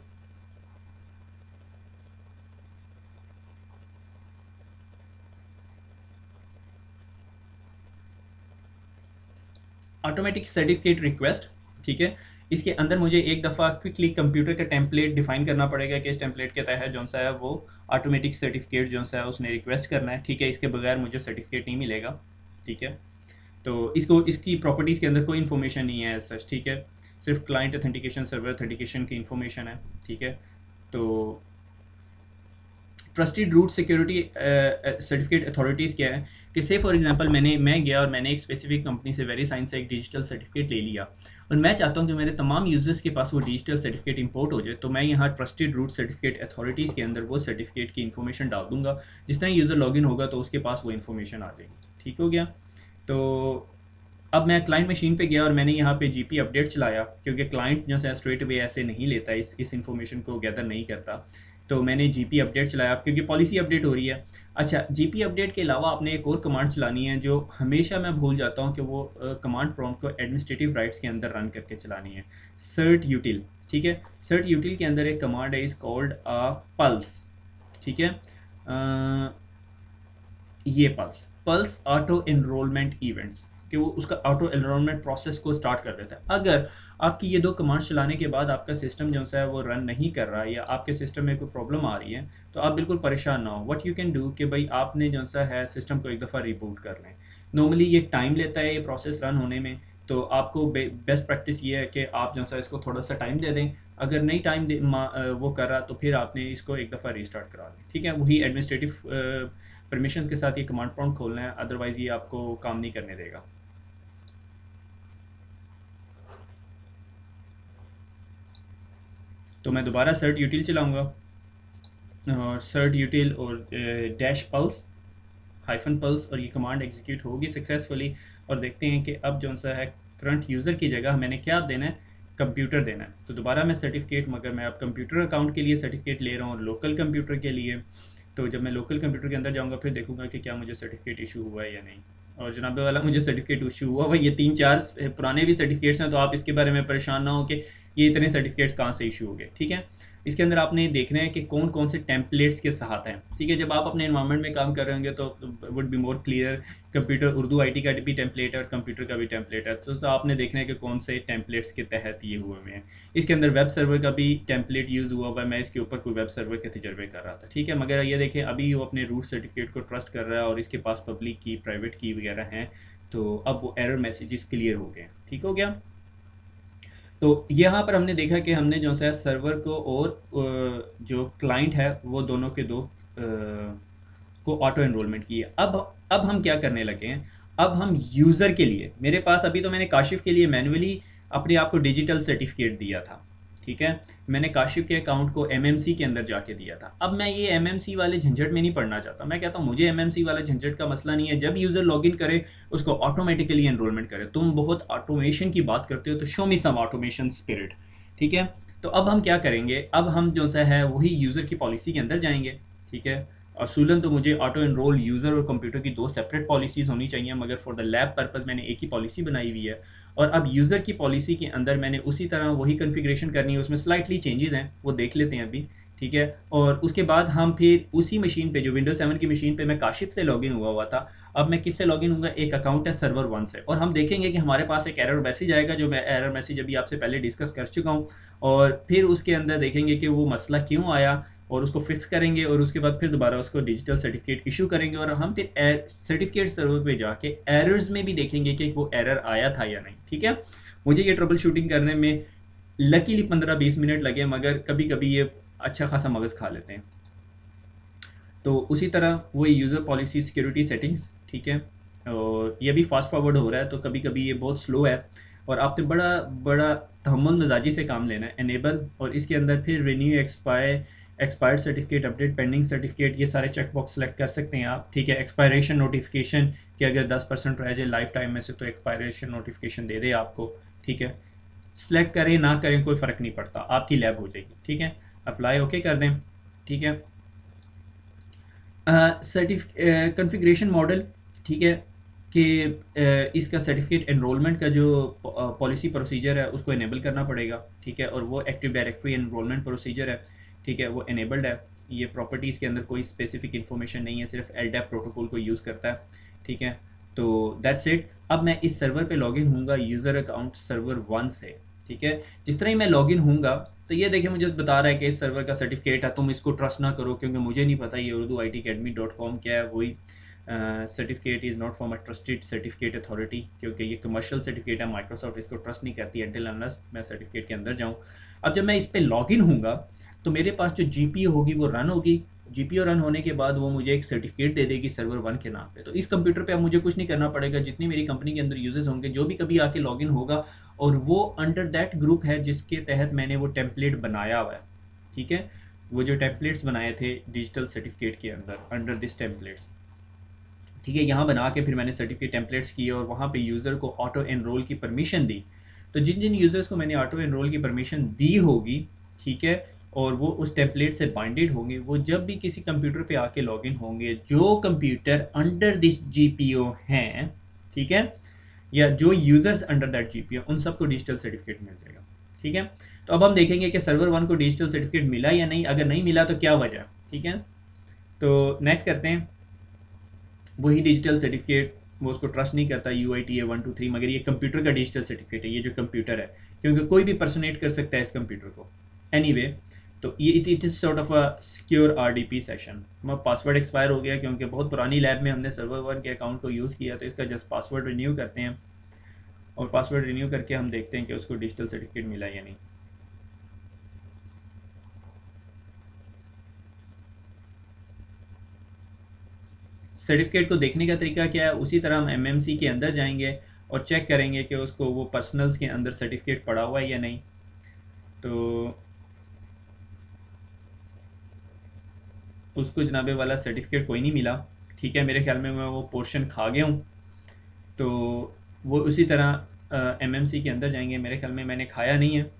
Speaker 1: ऑटोमेटिक सर्टिफिकेट रिक्वेस्ट, ठीक है। इसके अंदर मुझे एक दफ़ा क्विकली कंप्यूटर का टेम्पलेट डिफाइन करना पड़ेगा कि इस टेम्पलेट के तहत जो सा है वो ऑटोमेटिक सर्टिफिकेट जो सा है उसने रिक्वेस्ट करना है, ठीक है। इसके बगैर मुझे सर्टिफिकेट नहीं मिलेगा, ठीक है। तो इसको इसकी प्रॉपर्टीज़ के अंदर कोई इन्फॉर्मेशन नहीं है सच, ठीक है। सिर्फ क्लाइंट ऑथेंटिकेशन सर्वर ऑथेंटिकेशन की इन्फॉर्मेशन है, ठीक है। तो trusted root security certificate authorities क्या है कि से फॉर एग्जांपल मैंने मैं गया और मैंने एक स्पेसिफिक कंपनी से वेरीसाइन से एक डिजिटल सर्टिफिकेट ले लिया और मैं चाहता हूँ कि मेरे तमाम यूजर्स के पास वो डिजिटल सर्टिफिकेट इंपोर्ट हो जाए, तो मैं यहाँ ट्रस्टेड रूट सर्टिफिकेट अथॉरिटीज़ के अंदर वो सर्टिफिकेट की इन्फॉर्मेशन डाल दूंगा। जिस तरह यूज़र लॉगिन होगा तो उसके पास वो इन्फॉर्मेशन आ जाएगी। ठीक हो गया। तो अब मैं क्लाइंट मशीन पे गया और मैंने यहाँ पे जीपी अपडेट चलाया, क्योंकि क्लाइंट जो है स्ट्रेट वे ऐसे नहीं लेता, इस इस इन्फॉर्मेशन को गैदर नहीं करता। तो मैंने जीपी अपडेट चलाया क्योंकि पॉलिसी अपडेट हो रही है। अच्छा, जीपी अपडेट के अलावा आपने एक और कमांड चलानी है जो हमेशा मैं भूल जाता हूँ कि वो कमांड प्रॉम्प्ट को एडमिनिस्ट्रेटिव राइट्स के अंदर रन करके चलानी है, सर्ट यूटिल। ठीक है, सर्ट यूटिल के अंदर एक कमांड है, इज कॉल्ड अ पल्स। ठीक है, अ, ये pulse pulse auto enrolment events, कि वो उसका ऑटो एनरोलमेंट प्रोसेस को स्टार्ट कर देता है। अगर आपकी ये दो कमांड चलाने के बाद आपका सिस्टम जो है वो रन नहीं कर रहा है या आपके सिस्टम में कोई प्रॉब्लम आ रही है, तो आप बिल्कुल परेशान ना हो। व्हाट यू कैन डू कि भाई आपने जो सा है सिस्टम को एक दफ़ा रिबूट कर लें। नॉर्मली ये टाइम लेता है ये प्रोसेस रन होने में, तो आपको बे, बेस्ट प्रैक्टिस ये है कि आप जो सा इसको थोड़ा सा टाइम दे दें। अगर नहीं टाइम दे वो कर रहा तो फिर आपने इसको एक दफ़ा रीस्टार्ट करा लें। ठीक है, वही एडमिनिस्ट्रेटिव परमिशन के साथ ये कमांड प्रॉम्प्ट खोलना है, अदरवाइज़ ये आपको काम नहीं करने देगा। तो मैं दोबारा सर्ट यूटिल चलाऊँगा और सर्ट यूटिल और डैश पल्स हाइफन पल्स, और ये कमांड एग्जीक्यूट होगी सक्सेसफुली। और देखते हैं कि अब जो सा है करंट यूज़र की जगह मैंने क्या देना है, कंप्यूटर देना है। तो दोबारा मैं सर्टिफिकेट, मगर मैं अब कंप्यूटर अकाउंट के लिए सर्टिफिकेट ले रहा हूँ और लोकल कंप्यूटर के लिए। तो जब मैं लोकल कंप्यूटर के अंदर जाऊँगा फिर देखूँगा कि क्या मुझे सर्टिफिकेट इशू हुआ है या नहीं। और जनाबे वाला मुझे सर्टिफिकेट इशू हुआ भाई, ये तीन चार पुराने भी सर्टिफिकेट्स हैं, तो आप इसके बारे में परेशान ना हो कि ये इतने सर्टिफिकेट्स कहाँ से इशू हो गए। ठीक है, इसके अंदर आपने देखना है कि कौन कौन से टेम्पलेट्स के साथ हैं। ठीक है, जब आप अपने एनवायरनमेंट में काम कर रहे होंगे तो would be more clear. Computer Urdu IT का भी टेम्पलेट है और कंप्यूटर का भी टेम्पलेट है, तो, तो आपने देखना है कि कौन से टेम्पलेट्स के तहत ये हुए हुए हैं। इसके अंदर वेब सर्वर का भी टेम्पलेट यूज़ हुआ हुआ है, मैं इसके ऊपर कोई वेब सर्वर के तजर्बे कर रहा था। ठीक है, मगर ये देखें अभी वो अपने रूट सर्टिफिकेट को ट्रस्ट कर रहा है और इसके पास पब्लिक की, प्राइवेट की वगैरह हैं, तो अब वो एरर मैसेजेस क्लियर हो गए। ठीक हो गया। तो यहाँ पर हमने देखा कि हमने जो है सर्वर को और जो क्लाइंट है वो दोनों के दो को ऑटो एनरोलमेंट किया। अब अब हम क्या करने लगे हैं, अब हम यूज़र के लिए, मेरे पास अभी तो मैंने काशिफ के लिए मैनुअली अपने आप को डिजिटल सर्टिफिकेट दिया था। ठीक है, मैंने काशिफ के अकाउंट को एमएमसी के अंदर जाके दिया था। अब मैं ये एमएमसी वाले झंझट में नहीं पड़ना चाहता। मैं कहता हूँ मुझे एमएमसी वाले झंझट का मसला नहीं है, जब यूज़र लॉगिन करे उसको ऑटोमेटिकली एनरोलमेंट करे। तुम बहुत ऑटोमेशन की बात करते हो तो show me some automation spirit. ठीक है, तो अब हम क्या करेंगे, अब हम जो सा है वही यूज़र की पॉलिसी के अंदर जाएंगे। ठीक है, असूलन तो मुझे ऑटो एनरोल यूज़र और कंप्यूटर की दो सेपरेट पॉलिसीज़ होनी चाहिए, मगर फॉर द लैब पर्पज़ मैंने एक ही पॉलिसी बनाई हुई है। और अब यूज़र की पॉलिसी के अंदर मैंने उसी तरह वही कॉन्फ़िगरेशन करनी है, उसमें स्लाइटली चेंजेस हैं, वो देख लेते हैं अभी। ठीक है, और उसके बाद हम फिर उसी मशीन पे, जो विंडोज सेवन की मशीन पे मैं काशिफ से लॉगिन हुआ हुआ था, अब मैं किससे लॉगिन हूँगा, एक अकाउंट है सर्वर वन से। और हम देखेंगे कि हमारे पास एक एरर मैसेज आएगा, जो मैं एरर मैसेज अभी आपसे पहले डिस्कस कर चुका हूँ। और फिर उसके अंदर देखेंगे कि वो मसला क्यों आया और उसको फिक्स करेंगे, और उसके बाद फिर दोबारा उसको डिजिटल सर्टिफिकेट इशू करेंगे। और हम फिर सर्टिफिकेट सर्वर पे जाके एरर्स में भी देखेंगे कि वो एरर आया था या नहीं। ठीक है, मुझे ये ट्रबल शूटिंग करने में लकीली पंद्रह बीस मिनट लगे, मगर कभी कभी ये अच्छा खासा मगज़ खा लेते हैं। तो उसी तरह वही यूज़र पॉलिसी सिक्योरिटी सेटिंग्स। ठीक है, और ये भी फास्ट फॉरवर्ड हो रहा है, तो कभी कभी ये बहुत स्लो है और आपने बड़ा बड़ा तहम्मुल मिजाजी से काम लेना है। एनेबल, और इसके अंदर फिर renew, expire, expired certificate, update pending certificate, ये सारे चेक बॉक्स सेलेक्ट कर सकते हैं आप। ठीक है, एक्सपायरेशन नोटिफिकेशन कि अगर दस परसेंट रह जाए लाइफ टाइम में से तो एक्सपायरेशन नोटिफिकेशन दे दे आपको। ठीक है, सेलेक्ट करें ना करें कोई फ़र्क नहीं पड़ता, आपकी लैब हो जाएगी। ठीक है, अप्लाई ओके कर दें। ठीक है, सर्टिफ कॉन्फ़िगरेशन मॉडल। ठीक है, कि इसका सर्टिफिकेट एनरोलमेंट का जो पॉलिसी प्रोसीजर है उसको इनेबल करना पड़ेगा। ठीक है, और वो एक्टिव डायरेक्टरी एनरोलमेंट प्रोसीजर है। ठीक है, वो इनेबल्ड है। ये प्रॉपर्टीज़ के अंदर कोई स्पेसिफिक इन्फॉर्मेशन नहीं है, सिर्फ एलडैप प्रोटोकॉल को यूज़ करता है। ठीक है, तो दैट्स इट। अब मैं इस सर्वर पे लॉगिन होऊंगा यूज़र अकाउंट सर्वर वन से। ठीक है, जिस तरह ही मैं लॉगिन होऊंगा तो ये देखिए मुझे बता रहा है कि इस सर्वर का सर्टिफिकेट है, तुम इसको ट्रस्ट ना करो, क्योंकि मुझे नहीं पता ये Urdu I T academy dot com क्या है। वही certificate is not from a trusted certificate authority, क्योंकि ये कमर्शियल सर्टिफिकेट है, माइक्रोसॉफ्ट इसको ट्रस्ट नहीं करती अनटिल अनलेस मैं सर्टिफिकेट के अंदर जाऊँ। अब जब मैं इस पर लॉगिन होऊंगा तो मेरे पास जो जी पी यू होगी वो रन होगी, जीपीओ रन होने के बाद वो मुझे एक सर्टिफिकेट दे देगी सर्वर वन के नाम पे। तो इस कंप्यूटर पे अब मुझे कुछ नहीं करना पड़ेगा, जितनी मेरी कंपनी के अंदर यूजर्स होंगे जो भी कभी आके लॉगिन होगा और वो अंडर दैट ग्रुप है जिसके तहत मैंने वो टेम्पलेट बनाया हुआ है, ठीक है, वो जो टेम्पलेट्स बनाए थे डिजिटल सर्टिफिकेट के अंदर अंडर दिस टेम्पलेट्स, ठीक है, यहाँ बना के फिर मैंने सर्टिफिकेट टेम्पलेट्स किए और वहाँ पे यूज़र को ऑटो एनरोल की परमिशन दी। तो जिन जिन यूज़र्स को मैंने ऑटो एनरोल की परमिशन दी होगी, ठीक है, और वो उस टेम्पलेट से बाइंडेड होंगे, वो जब भी किसी कंप्यूटर पे आके लॉगिन होंगे जो कंप्यूटर अंडर दिस जीपीओ हैं, ठीक है, या जो यूज़र्स अंडर दैट जीपीओ, उन सबको डिजिटल सर्टिफिकेट मिल जाएगा, ठीक है। तो अब हम देखेंगे कि सर्वर वन को डिजिटल सर्टिफिकेट मिला या नहीं, अगर नहीं मिला तो क्या वजह, ठीक है। तो नेक्स्ट करते हैं, वही डिजिटल सर्टिफिकेट, वो उसको ट्रस्ट नहीं करता U I T A one two three, मगर ये कंप्यूटर का डिजिटल सर्टिफिकेट है, ये जो कंप्यूटर है, क्योंकि कोई भी पर्सनेट कर सकता है इस कंप्यूटर को एनी anyway, तो ये it is sort of a secure R D P session. हमारा पासवर्ड एक्सपायर हो गया क्योंकि बहुत पुरानी लैब में हमने सर्वर वन के अकाउंट को यूज़ किया, तो इसका जस्ट पासवर्ड रिन्यू करते हैं और पासवर्ड रिन्यू करके हम देखते हैं कि उसको डिजिटल सर्टिफिकेट मिला या नहीं। सर्टिफिकेट को देखने का तरीका क्या है, उसी तरह हम एमएमसी के अंदर जाएंगे और चेक करेंगे कि उसको वो पर्सनल्स के अंदर सर्टिफिकेट पड़ा हुआ है या नहीं। तो उसको जनाबे वाला सर्टिफिकेट कोई नहीं मिला, ठीक है, मेरे ख्याल में मैं वो पोर्शन खा गया हूँ। तो वो उसी तरह एमएमसी के अंदर जाएंगे, मेरे ख्याल में मैंने खाया नहीं है।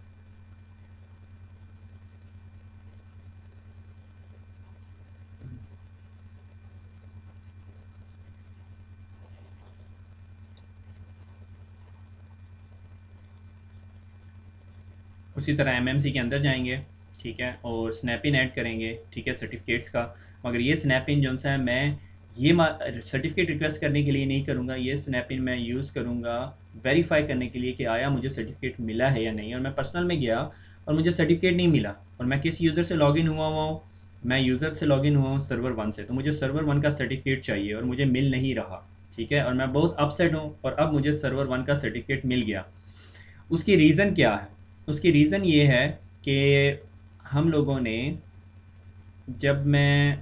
Speaker 1: उसी तरह एमएमसी के अंदर जाएंगे, ठीक है, और स्नैपिन ऐड करेंगे, ठीक है, सर्टिफिकेट्स का। मगर ये स्नैपिन जो सा है मैं ये सर्टिफिकेट रिक्वेस्ट करने के लिए नहीं करूँगा, ये स्नैपिन मैं यूज़ करूँगा वेरीफाई करने के लिए कि आया मुझे सर्टिफिकेट मिला है या नहीं। और मैं पर्सनल में गया और मुझे सर्टिफिकेट नहीं मिला, और मैं किस यूज़र से लॉगिन हुआ हुआ हूँ, मैं यूज़र से लॉगिन हुआ हूँ सर्वर वन से, तो मुझे सर्वर वन का सर्टिफिकेट चाहिए और मुझे मिल नहीं रहा, ठीक है, और मैं बहुत अपसेट हूँ। और अब मुझे सर्वर वन का सर्टिफिकेट मिल गया, उसकी रीज़न क्या है? उसकी रीज़न ये है कि हम लोगों ने, जब मैं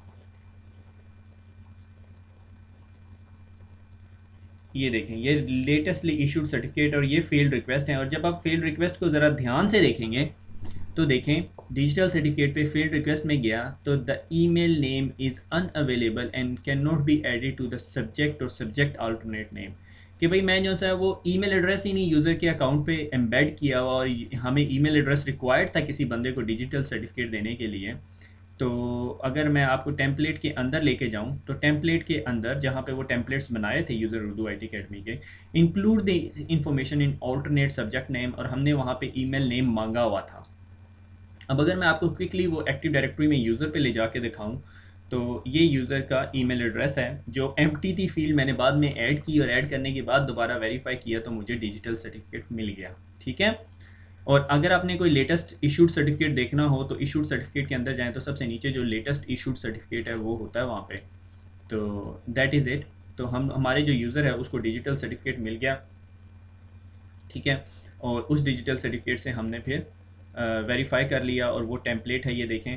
Speaker 1: ये देखें, ये लेटेस्टली इशूड सर्टिफिकेट और ये फील्ड रिक्वेस्ट है, और जब आप फील्ड रिक्वेस्ट को ज़रा ध्यान से देखेंगे तो देखें डिजिटल सर्टिफिकेट पे फील्ड रिक्वेस्ट में गया तो the email name is unavailable and can not be added to the subject और सब्जेक्ट अल्टरनेट नेम, कि भाई मैं जो सा वो ईमेल एड्रेस ही नहीं यूज़र के अकाउंट पे एम्बेड किया हुआ, और हमें ईमेल एड्रेस रिक्वायर्ड था किसी बंदे को डिजिटल सर्टिफिकेट देने के लिए। तो अगर मैं आपको टेम्पलेट के अंदर लेके जाऊं तो टेम्पलेट के अंदर जहां पे वो टेम्पलेट्स बनाए थे user Urdu I T academy के, include the information in alternate subject name, और हमने वहाँ पे ईमेल नेम मांगा हुआ था। अब अगर मैं आपको क्विकली वो एक्टिव डायरेक्टरी में यूज़र पे ले जाके दिखाऊं तो ये यूज़र का ईमेल एड्रेस है जो एम्प्टी थी फील्ड, मैंने बाद में ऐड की और ऐड करने के बाद दोबारा वेरीफाई किया तो मुझे डिजिटल सर्टिफिकेट मिल गया, ठीक है। और अगर आपने कोई लेटेस्ट इशूड सर्टिफिकेट देखना हो तो इशूड सर्टिफिकेट के अंदर जाएं तो सबसे नीचे जो लेटेस्ट इशूड सर्टिफिकेट है वो होता है वहाँ पे, तो दैट इज़ इट। तो हम हमारे जो यूज़र है उसको डिजिटल सर्टिफिकेट मिल गया, ठीक है, और उस डिजिटल सर्टिफिकेट से हमने फिर वेरीफाई कर लिया, और वो टेम्पलेट है, ये देखें,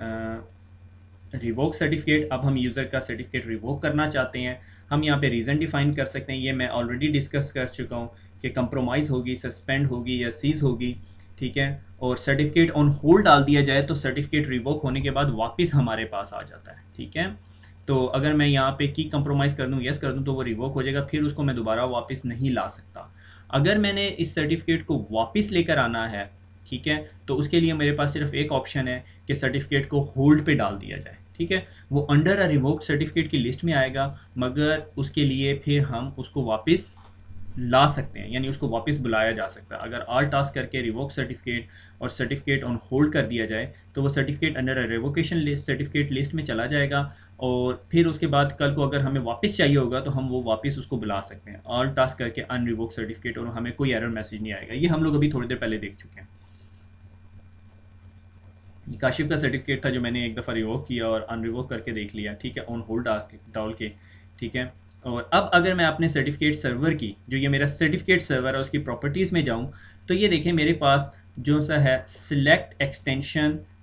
Speaker 1: रिवोक सर्टिफिकेट। अब हम यूज़र का सर्टिफिकेट रिवोक करना चाहते हैं, हम यहाँ पे रीज़न डिफ़ाइन कर सकते हैं, ये मैं ऑलरेडी डिस्कस कर चुका हूँ कि कंप्रोमाइज़ होगी, सस्पेंड होगी या सीज़ होगी, ठीक है, और सर्टिफिकेट ऑन होल्ड डाल दिया जाए तो सर्टिफिकेट रिवोक होने के बाद वापस हमारे पास आ जाता है, ठीक है। तो अगर मैं यहाँ पे की कंप्रोमाइज़ कर दूँ, यस कर दूँ, तो वो रिवोक हो जाएगा, फिर उसको मैं दोबारा वापस नहीं ला सकता। अगर मैंने इस सर्टिफिकेट को वापस लेकर आना है, ठीक है, तो उसके लिए मेरे पास सिर्फ एक ऑप्शन है कि सर्टिफिकेट को होल्ड पे डाल दिया जाए, ठीक है, वो अंडर अ रिवोक्ड सर्टिफिकेट की लिस्ट में आएगा, मगर उसके लिए फिर हम उसको वापस ला सकते हैं, यानी उसको वापस बुलाया जा सकता है। अगर ऑल टास्क करके रिवोक सर्टिफिकेट और सर्टिफिकेट ऑन होल्ड कर दिया जाए तो वो certificate under a revocation list certificate list में चला जाएगा, और फिर उसके बाद कल को अगर हमें वापस चाहिए होगा तो हम वो वापस उसको बुला सकते हैं ऑल टास्क करके अनरिवोक सर्टिफिकेट, और हमें कोई एरर मैसेज नहीं आएगा। ये हम लोग अभी थोड़ी देर पहले देख चुके हैं। काशिफ का सर्टिफिकेट था जो मैंने एक दफ़ा रिवोक किया और अनरिवोक करके देख लिया, ठीक है, ऑन होल्ड डाल के, ठीक है। और अब अगर मैं अपने सर्टिफिकेट सर्वर की, जो ये मेरा सर्टिफिकेट सर्वर है, उसकी प्रॉपर्टीज़ में जाऊं तो ये देखें मेरे पास जो सा है select extension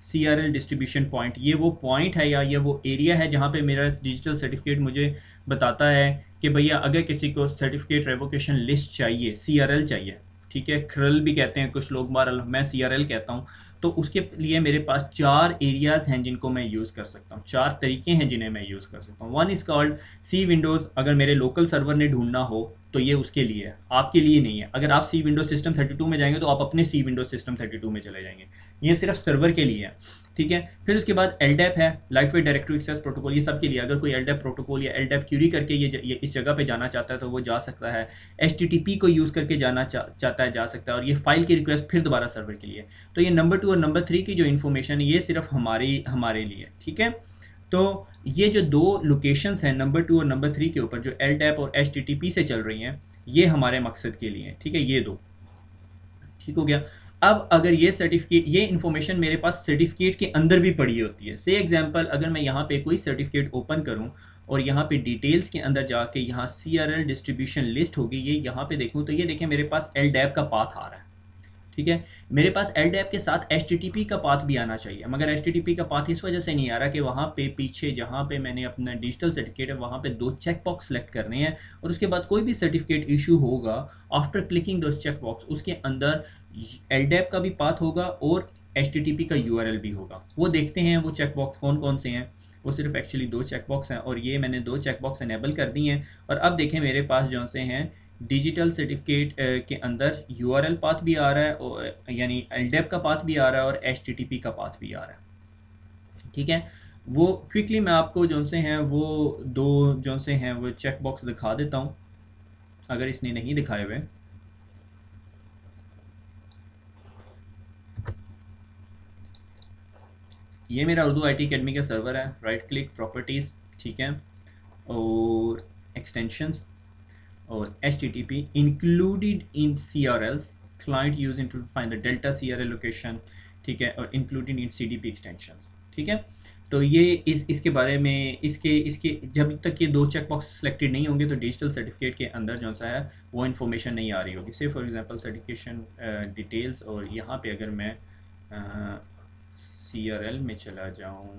Speaker 1: C R L distribution point, ये वो पॉइंट है या ये वो एरिया है जहाँ पे मेरा डिजिटल सर्टिफिकेट मुझे बताता है कि भैया अगर किसी को सर्टिफिकेट रेवोकेशन लिस्ट चाहिए, सी आर एल चाहिए, ठीक है, क्रल भी कहते हैं कुछ लोग, बहरहाल मैं सी आर एल कहता हूँ, तो उसके लिए मेरे पास चार एरियाज़ हैं जिनको मैं यूज़ कर सकता हूँ, चार तरीके हैं जिन्हें मैं यूज़ कर सकता हूँ। One is called C Windows, अगर मेरे लोकल सर्वर ने ढूंढना हो तो ये उसके लिए है, आपके लिए नहीं है। अगर आप C Windows system thirty two में जाएंगे तो आप अपने C Windows system thirty two में चले जाएंगे, ये सिर्फ सर्वर के लिए है, ठीक है। फिर उसके बाद एल डैप है, lightweight directory access protocol, ये सब के लिए। अगर कोई एल डैप प्रोटोकॉल या एल डैप क्यूरी करके ये, ये इस जगह पे जाना चाहता है तो वो जा सकता है। एच टी टी पी को यूज़ करके जाना चा, चाहता है जा सकता है, और ये फाइल की रिक्वेस्ट फिर दोबारा सर्वर के लिए। तो ये नंबर टू और नंबर थ्री की जो इन्फॉर्मेशन है ये सिर्फ हमारी हमारे लिए, ठीक है। तो ये जो दो लोकेशंस हैं नंबर टू और नंबर थ्री के ऊपर जो एल डैप और एच टी टी पी से चल रही हैं, ये हमारे मकसद के लिए, ठीक है, ये दो, ठीक हो गया। अब अगर ये सर्टिफिकेट, ये इन्फॉर्मेशन मेरे पास सर्टिफिकेट के अंदर भी पड़ी होती है। से एग्जांपल, अगर मैं यहाँ पे कोई सर्टिफिकेट ओपन करूँ और यहाँ पे डिटेल्स के अंदर जाके यहाँ C R L distribution list होगी, ये यहाँ पे देखूँ तो ये देखें मेरे पास एल डैप का पाथ आ रहा है, ठीक है। मेरे पास एल डैप के साथ एच टी टी पी का पाथ भी आना चाहिए, मगर एच टी टी पी का पाथ इस वजह से नहीं आ रहा कि वहाँ पे पीछे जहाँ पे मैंने अपना डिजिटल सर्टिफिकेट है वहाँ पे दो चेक बॉक्स सेलेक्ट करने हैं, और उसके बाद कोई भी सर्टिफिकेट इशू होगा, आफ्टर क्लिकिंग दो चेक बॉक्स उसके अंदर एल डैप का भी पाथ होगा और एच टी टी पी का यू आर एल भी होगा। वो देखते हैं वो चेक बॉक्स कौन कौन से हैं। वो सिर्फ एक्चुअली दो चेक बॉक्स हैं, और ये मैंने दो चेक बॉक्स इनेबल कर दी हैं। और अब देखें मेरे पास जो से हैं डिजिटल सर्टिफिकेट के अंदर यू आर एल पाथ भी आ रहा है, और यानी एल डैप का पाथ भी आ रहा है, और एच टी टी पी का पाथ भी आ रहा है, ठीक है। वो क्विकली मैं आपको जो से हैं वो दो जो से हैं वो चेक बॉक्स दिखा देता हूँ, अगर इसने नहीं दिखाए हुए। ये मेरा उर्दू आई टी अकेडमी का सर्वर है, राइट क्लिक प्रॉपर्टीज़, ठीक है, और एक्सटेंशंस और H T T P included in C R Ls, client use in to find the delta C R L location, ठीक है, और included in C D P extensions, ठीक है। तो ये इस इसके बारे में इसके इसके जब तक ये दो चेक बॉक्स सेलेक्टेड नहीं होंगे तो डिजिटल सर्टिफिकेट के अंदर जो सा है वो इन्फॉर्मेशन नहीं आ रही होगी। से फॉर एग्जांपल सर्टिफिकेशन डिटेल्स, और यहाँ पे अगर मैं सी आर एल में चला जाऊँ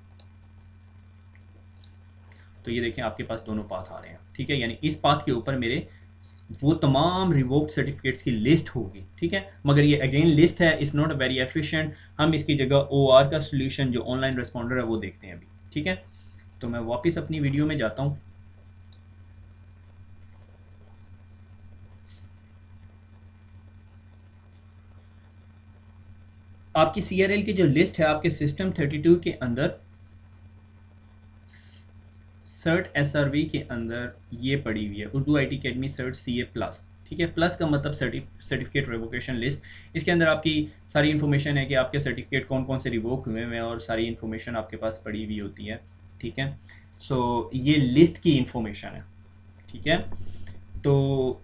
Speaker 1: तो ये देखें आपके पास दोनों पाथ आ रहे हैं, ठीक है। यानी इस पाथ के ऊपर मेरे वो तमाम रिवोक्ड सर्टिफिकेट्स की लिस्ट होगी, ठीक है। मगर ये अगेन लिस्ट है, इज़ नॉट वेरी एफिशिएंट। हम इसकी जगह ओ आर का सोल्यूशन जो ऑनलाइन रिस्पॉन्डर है वो देखते हैं अभी, ठीक है। तो मैं वापस अपनी वीडियो में जाता हूँ। आपकी सी आर एल की जो लिस्ट है आपके सिस्टम थर्टी टू के अंदर सर्ट एस आर वी के अंदर ये पड़ी हुई है, Urdu I T academy cert C A plus, ठीक है। प्लस का मतलब सर्टिफिकेट रिवोकेशन लिस्ट। इसके अंदर आपकी सारी इन्फॉर्मेशन है कि आपके सर्टिफिकेट कौन कौन से रिवोक हुए हैं, और सारी इन्फॉर्मेशन आपके पास पड़ी हुई होती है, ठीक है। सो so, ये लिस्ट की इन्फॉर्मेशन है, ठीक है। तो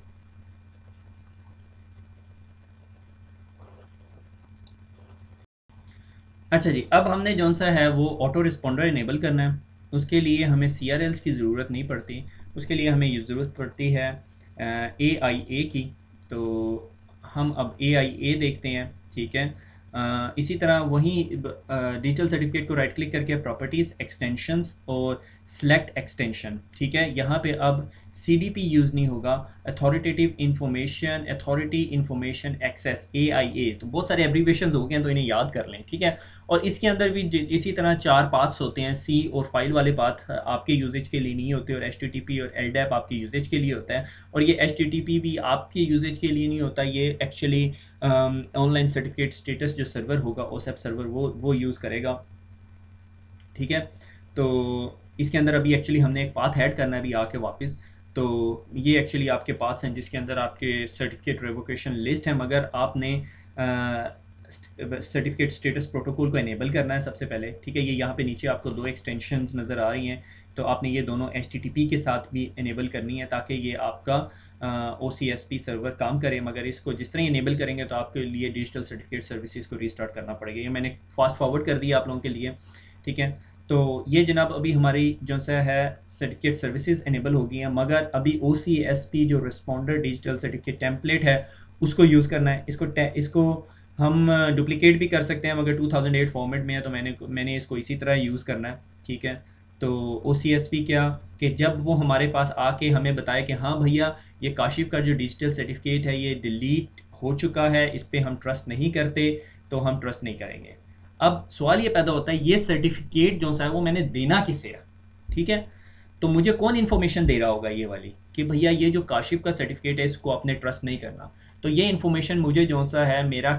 Speaker 1: अच्छा जी, अब हमने जौन सा है वो ऑटो रिस्पॉन्डर इनेबल करना है। उसके लिए हमें सी आर एल्स की ज़रूरत नहीं पड़ती, उसके लिए हमें ये ज़रूरत पड़ती है ए आई ए की। तो हम अब ए आई ए देखते हैं, ठीक है। आ, इसी तरह वहीं डिजिटल सर्टिफिकेट को राइट क्लिक करके प्रॉपर्टीज़, एक्सटेंशंस और सेलेक्ट एक्सटेंशन, ठीक है। यहाँ पे अब सी डी पी यूज़ नहीं होगा, authoritative information authority information access, A I A. तो बहुत सारे एब्रीवेशंस हो गए हैं तो इन्हें याद कर लें, ठीक है। और इसके अंदर भी इसी तरह चार पाथ्स होते हैं। सी और फाइल वाले पाथ आपके यूजेज के लिए नहीं होते, और एच टी टी पी और एल डैप आपके यूजेज के लिए होता है, और ये एच टी टी पी भी आपके यूजेज के लिए नहीं होता। ये एक्चुअली ऑनलाइन सर्टिफिकेट स्टेटस जो सर्वर होगा ओ सेप सर्वर वो वो यूज़ करेगा, ठीक है। तो इसके अंदर अभी एक्चुअली हमने एक पाथ ऐड करना है अभी आके वापस। तो ये एक्चुअली आपके पाथ्स हैं जिसके अंदर आपके सर्टिफिकेट रिवोकेशन लिस्ट है, मगर आपने सर्टिफिकेट स्टेटस प्रोटोकॉल को इनेबल करना है सबसे पहले, ठीक है। ये यहाँ पे नीचे आपको दो एक्सटेंशंस नज़र आ रही हैं, तो आपने ये दोनों एच टी टी पी के साथ भी इनेबल करनी है ताकि ये आपका O C S P server काम करे। मगर इसको जिस तरह इनेबल करेंगे तो आपके लिए डिजिटल सर्टिफिकेट सर्विसेज को रीस्टार्ट करना पड़ेगा। ये मैंने फास्ट फॉरवर्ड कर दिया आप लोगों के लिए, ठीक है। तो ये जनाब अभी हमारी जो सा है सर्टिफिकेट सर्विसेज इनेबल हो गई हैं, मगर अभी ओ सी एस पी जो रिस्पॉन्डर डिजिटल सर्टिफिकेट टेम्पलेट है उसको यूज़ करना है। इसको इसको हम डुप्लिकेट भी कर सकते हैं, मगर टू थाउजेंड एट फॉर्मेट में है तो मैंने मैंने इसको इसी तरह यूज़ करना है, ठीक है। तो ओ सी एस पी क्या, कि जब वो हमारे पास आके हमें बताए कि हाँ भैया ये काशिफ का जो डिजिटल सर्टिफिकेट है ये डिलीट हो चुका है, इस पर हम ट्रस्ट नहीं करते, तो हम ट्रस्ट नहीं करेंगे। अब सवाल ये पैदा होता है, ये सर्टिफिकेट जो सा है वो मैंने देना किसे है, ठीक है। तो मुझे कौन इन्फॉर्मेशन दे रहा होगा ये वाली, कि भैया ये जो काशिफ का सर्टिफिकेट है इसको आपने ट्रस्ट नहीं करना। तो ये इन्फॉर्मेशन मुझे जो सा है मेरा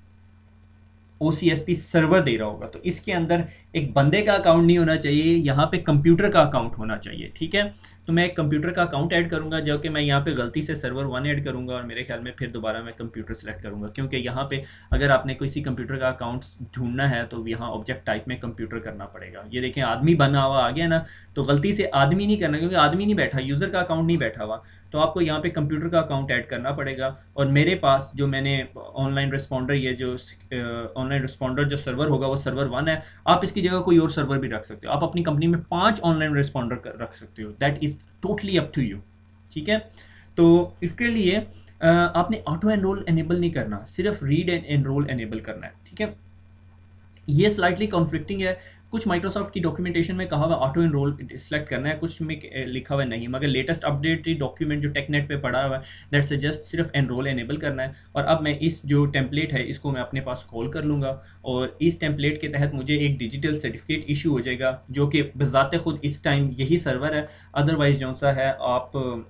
Speaker 1: O C S P server दे रहा होगा। तो इसके अंदर एक बंदे का अकाउंट नहीं होना चाहिए, यहाँ पे कंप्यूटर का अकाउंट होना चाहिए, ठीक है। तो मैं एक कंप्यूटर का अकाउंट ऐड करूँगा, जो कि मैं यहाँ पे गलती से सर्वर वन ऐड करूँगा और मेरे ख्याल में फिर दोबारा मैं कंप्यूटर सेलेक्ट करूँगा, क्योंकि यहाँ पे अगर आपने किसी कंप्यूटर का अकाउंट ढूंढना है तो यहाँ ऑब्जेक्ट टाइप में कंप्यूटर करना पड़ेगा। ये देखें आदमी बना हुआ आ गया ना, तो गलती से आदमी नहीं करना, क्योंकि आदमी नहीं बैठा, यूज़र का अकाउंट नहीं बैठा हुआ, तो आपको यहाँ पे कंप्यूटर का अकाउंट ऐड करना पड़ेगा। और मेरे पास जो मैंने ऑनलाइन रिस्पॉन्डर, ये जो ऑनलाइन रिस्पॉन्डर जो सर्वर होगा वो सर्वर वन है। आप इसकी जगह कोई और सर्वर भी रख सकते हो, आप अपनी कंपनी में पांच ऑनलाइन रिस्पॉन्डर रख सकते हो, that is totally up to you, ठीक है। तो इसके लिए अ, आपने ऑटो एनरोल एनेबल नहीं करना, सिर्फ रीड एंड एनरोल एनेबल करना है, ठीक है। ये स्लाइटली कॉन्फ्लिक्टिंग है, कुछ माइक्रोसॉफ्ट की डॉक्यूमेंटेशन में कहा हुआ ऑटो एनरोल सेलेक्ट करना है, कुछ में लिखा हुआ नहीं, मगर लेटेस्ट अपडेटेड डॉक्यूमेंट जो टेकनेट पे पड़ा हुआ है दैट सजेस्ट सिर्फ एनरोल एनेबल करना है। और अब मैं इस जो टेम्पलेट है इसको मैं अपने पास कॉल कर लूँगा, और इस टेम्पलेट के तहत मुझे एक डिजिटल सर्टिफिकेट इशू हो जाएगा, जो कि बज़ाते खुद इस टाइम यही सर्वर है। अदरवाइज जौन सा है आप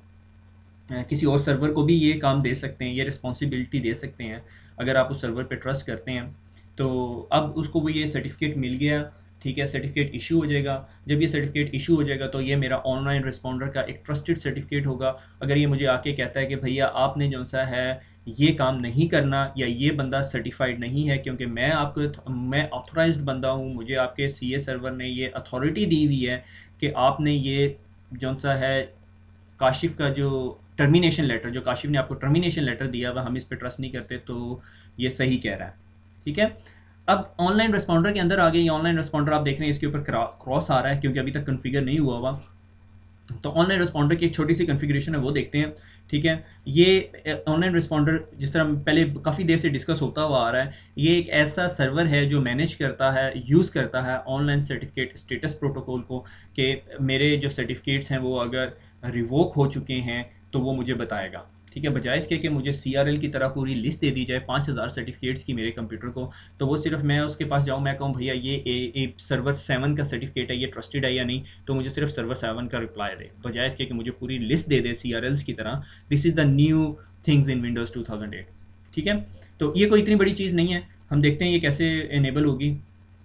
Speaker 1: किसी और सर्वर को भी ये काम दे सकते हैं, ये रिस्पॉन्सिबिलिटी दे सकते हैं, अगर आप उस सर्वर पे ट्रस्ट करते हैं। तो अब उसको वो ये सर्टिफिकेट मिल गया, ठीक है, सर्टिफिकेट इशू हो जाएगा। जब ये सर्टिफिकेट इशू हो जाएगा तो ये मेरा ऑनलाइन रिस्पॉन्डर का एक ट्रस्टेड सर्टिफिकेट होगा। अगर ये मुझे आके कहता है कि भैया आपने जो सा है ये काम नहीं करना, या ये बंदा सर्टिफाइड नहीं है, क्योंकि मैं आपको मैं ऑथोराइज्ड बंदा हूँ, मुझे आपके सी ए सर्वर ने ये अथॉरिटी दी हुई है कि आपने ये जो सा है काशिफ का जो टर्मिनेशन लेटर, जो काशिफ ने आपको टर्मिनेशन लेटर दिया हुआ, हम इस पर ट्रस्ट नहीं करते, तो ये सही कह रहा है, ठीक है। अब ऑनलाइन रिस्पॉन्डर के अंदर आ गए, ये ऑनलाइन रिस्पॉन्डर आप देख रहे हैं इसके ऊपर क्रॉस आ रहा है क्योंकि अभी तक कन्फिगर नहीं हुआ हुआ। तो ऑनलाइन रिस्पॉन्डर की एक छोटी सी कन्फिग्रेशन है वो देखते हैं, ठीक है। ये ऑनलाइन रिस्पॉन्डर जिस तरह पहले काफ़ी देर से डिस्कस होता हुआ आ रहा है, ये एक ऐसा सर्वर है जो मैनेज करता है, यूज़ करता है ऑनलाइन सर्टिफिकेट स्टेटस प्रोटोकॉल को, कि मेरे जो सर्टिफिकेट्स हैं वो अगर रिवोक हो चुके हैं तो वो मुझे बताएगा, ठीक है। बजाय इसके कि मुझे सी आर एल की तरह पूरी लिस्ट दे दी जाए पाँच हज़ार सर्टिफिकेट्स की मेरे कंप्यूटर को, तो वो सिर्फ मैं उसके पास जाऊँ, मैं कहूँ भैया ये ए, ए सर्वर सेवन का सर्टिफिकेट है, ये ट्रस्टेड है या नहीं, तो मुझे सिर्फ सर्वर सेवन का रिप्लाई दे, बजाय इसके कि मुझे पूरी लिस्ट दे दे सी आर एल्स की तरह। This is the new things in Windows two thousand eight, ठीक है। तो ये कोई इतनी बड़ी चीज़ नहीं है, हम देखते हैं ये कैसे इनेबल होगी।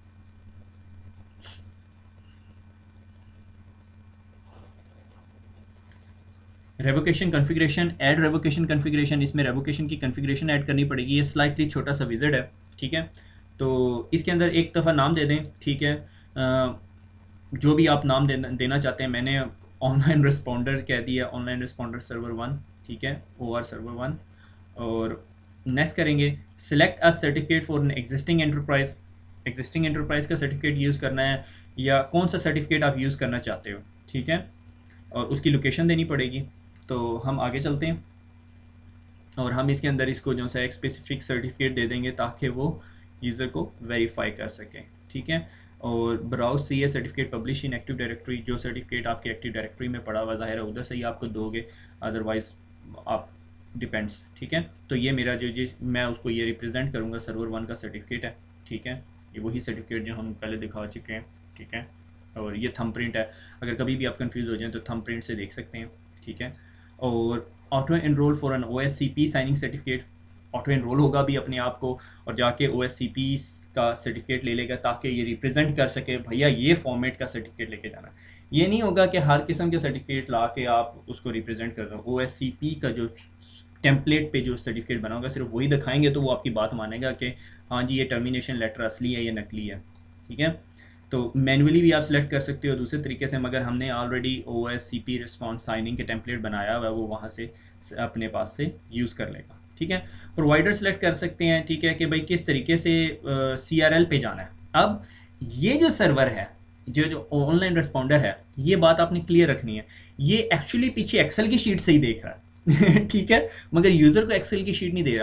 Speaker 1: Revocation configuration, add revocation configuration, इसमें रेवोकेशन की कन्फिग्रेशन ऐड करनी पड़ेगी। ये स्लाइटली छोटा सा विजिट है, ठीक है। तो इसके अंदर एक दफ़ा नाम दे दें, ठीक है, आ, जो भी आप नाम देना देना चाहते हैं। मैंने ऑनलाइन रिस्पॉन्डर कह दिया, ऑनलाइन रिस्पॉन्डर सर्वर वन, ठीक है, ओ आर सर्वर वन। और नेक्स्ट करेंगे select a certificate for an existing enterprise, existing enterprise का सर्टिफिकेट यूज़ करना है, या कौन सा सर्टिफिकेट आप यूज़ करना चाहते हो, ठीक है, और उसकी लोकेशन देनी पड़ेगी। तो हम आगे चलते हैं और हम इसके अंदर इसको जो सा एक स्पेसिफिक सर्टिफिकेट दे देंगे ताकि वो यूज़र को वेरीफाई कर सकें, ठीक है। और browse C A certificate publish in active directory, जो सर्टिफिकेट आपके एक्टिव डायरेक्टरी में पड़ा हुआ ज़ाहिर है उधर से ही आपको दोगे, अदरवाइज आप डिपेंड्स, ठीक है। तो ये मेरा जो जिस मैं उसको ये रिप्रेजेंट करूँगा सर्वर वन का सर्टिफिकेट है, ठीक है। ये वही सर्टिफिकेट जो हम पहले दिखा चुके हैं, ठीक है। और ये थंब प्रिंट है, अगर कभी भी आप कंफ्यूज हो जाएं तो थंब प्रिंट से देख सकते हैं, ठीक है। और auto enrol for an O S C P signing certificate, auto enrol होगा भी अपने आप को और जाके ओ एस सी पी का सर्टिफिकेट ले लेगा ताकि ये रिप्रेजेंट कर सके भैया ये फॉर्मेट का सर्टिफिकेट लेके जाना। ये नहीं होगा कि हर किस्म के सर्टिफिकेट ला के आप उसको रिप्रेजेंट कर रहे हो। ओ एस सी पी का जो टेम्पलेट पे जो सर्टिफिकेट बना होगा सिर्फ वही दिखाएंगे तो वो आपकी बात मानेगा कि हाँ जी ये टर्मिनेशन लेटर असली है या नकली है, ठीक है। तो मैनुअली भी आप सिलेक्ट कर सकते हो दूसरे तरीके से, मगर हमने already O S C P response signing के टेम्पलेट बनाया हुआ है, वो वहाँ से अपने पास से यूज़ कर लेगा, ठीक है। प्रोवाइडर सेलेक्ट कर सकते हैं, ठीक है, कि भाई किस तरीके से सी आर एल पे जाना है। अब ये जो सर्वर है, जो जो ऑनलाइन रिस्पॉन्डर है, ये बात आपने क्लियर रखनी है, ये एक्चुअली पीछे एक्सेल की शीट से ही देख रहा है ठीक है, मगर यूज़र को एक्सेल की शीट नहीं दे रहा।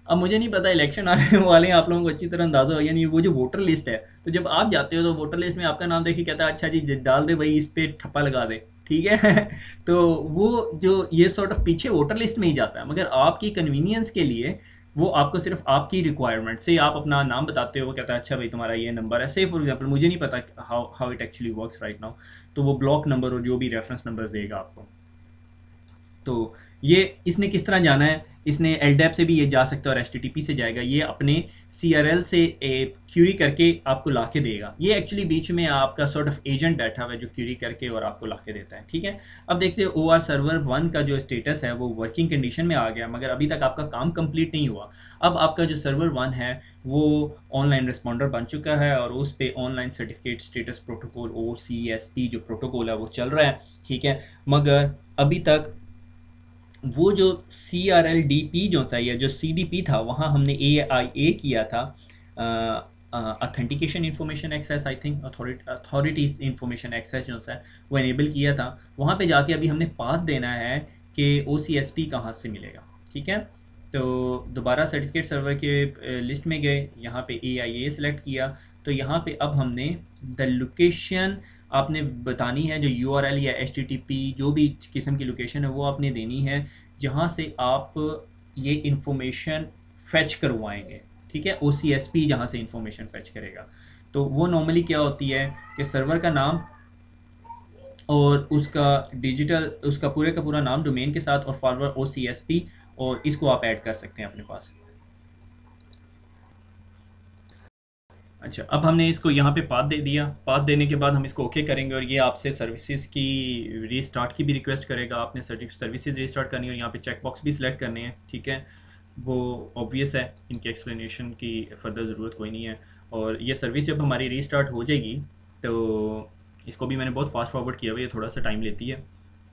Speaker 1: अब मुझे नहीं पता इलेक्शन आने वाले हैं, आप लोगों को अच्छी तरह अंदाजा हो या नहीं। वो जो वोटर लिस्ट है, तो जब आप जाते हो तो वोटर लिस्ट में आपका नाम देखिए कहता है अच्छा जी ज- डाल दे भाई, इस पे ठप्पा लगा दे, ठीक है। तो वो जो ये सॉर्ट ऑफ पीछे वोटर लिस्ट में ही जाता है, मगर आपकी कन्वीनियंस के लिए वो आपको सिर्फ आपकी रिक्वायरमेंट से आप अपना नाम बताते हो, वो कहता है अच्छा भाई तुम्हारा ये नंबर है, से फॉर एग्जांपल मुझे नहीं पता how how it actually works right now, तो वो ब्लॉक नंबर और जो भी रेफरेंस नंबर देगा आपको। तो ये इसने किस तरह जाना है, इसने एलडैप से भी ये जा सकता है और एचटीटीपी से जाएगा, ये अपने सीआरएल से क्यूरी करके आपको ला के देगा। ये एक्चुअली बीच में आपका सॉर्ट ऑफ एजेंट बैठा हुआ है जो क्यूरी करके और आपको ला के देता है, ठीक है। अब देखते हैं ओ आर सर्वर वन का जो स्टेटस है वो वर्किंग कंडीशन में आ गया, मगर अभी तक आपका काम कंप्लीट नहीं हुआ। अब आपका जो सर्वर वन है वो ऑनलाइन रिस्पॉन्डर बन चुका है और उस पर online certificate status protocol O C S P जो प्रोटोकॉल है वो चल रहा है, ठीक है। मगर अभी तक वो जो C R L D P जो सा है, जो सी डी पी था, वहाँ हमने ए आई ए किया था, authentication information access, I think authority information access जो सा है वो इनेबल किया था। वहाँ पे जाके अभी हमने पाथ देना है कि ओ सी एस पी कहाँ से मिलेगा, ठीक है। तो दोबारा सर्टिफिकेट सर्वर के लिस्ट में गए, यहाँ पे ए आई ए सेलेक्ट किया, तो यहाँ पे अब हमने द लोकेशन आपने बतानी है, जो यू आर एल या एच टी टी पी जो भी किस्म की लोकेशन है वो आपने देनी है, जहाँ से आप ये इंफॉर्मेशन फेच करवाएंगे, ठीक है। ओ सी एस पी जहाँ से इंफॉर्मेशन फेच करेगा, तो वो नॉर्मली क्या होती है कि सर्वर का नाम और उसका डिजिटल, उसका पूरे का पूरा नाम डोमेन के साथ और forward O C S P, और इसको आप ऐड कर सकते हैं अपने पास। अच्छा, अब हमने इसको यहाँ पे पाथ दे दिया। पाथ देने के बाद हम इसको ओके करेंगे और ये आपसे सर्विसेज की रीस्टार्ट की भी रिक्वेस्ट करेगा। आपने सर्विसेज रीस्टार्ट करनी है और यहाँ पे चेक बॉक्स भी सिलेक्ट करने हैं, ठीक है। वो ऑब्वियस है, इनके एक्सप्लेनेशन की फर्दर ज़रूरत कोई नहीं है। और ये सर्विस जब हमारी रीस्टार्ट हो जाएगी तो इसको भी मैंने बहुत फास्ट फॉरवर्ड किया हुआ, ये थोड़ा सा टाइम लेती है।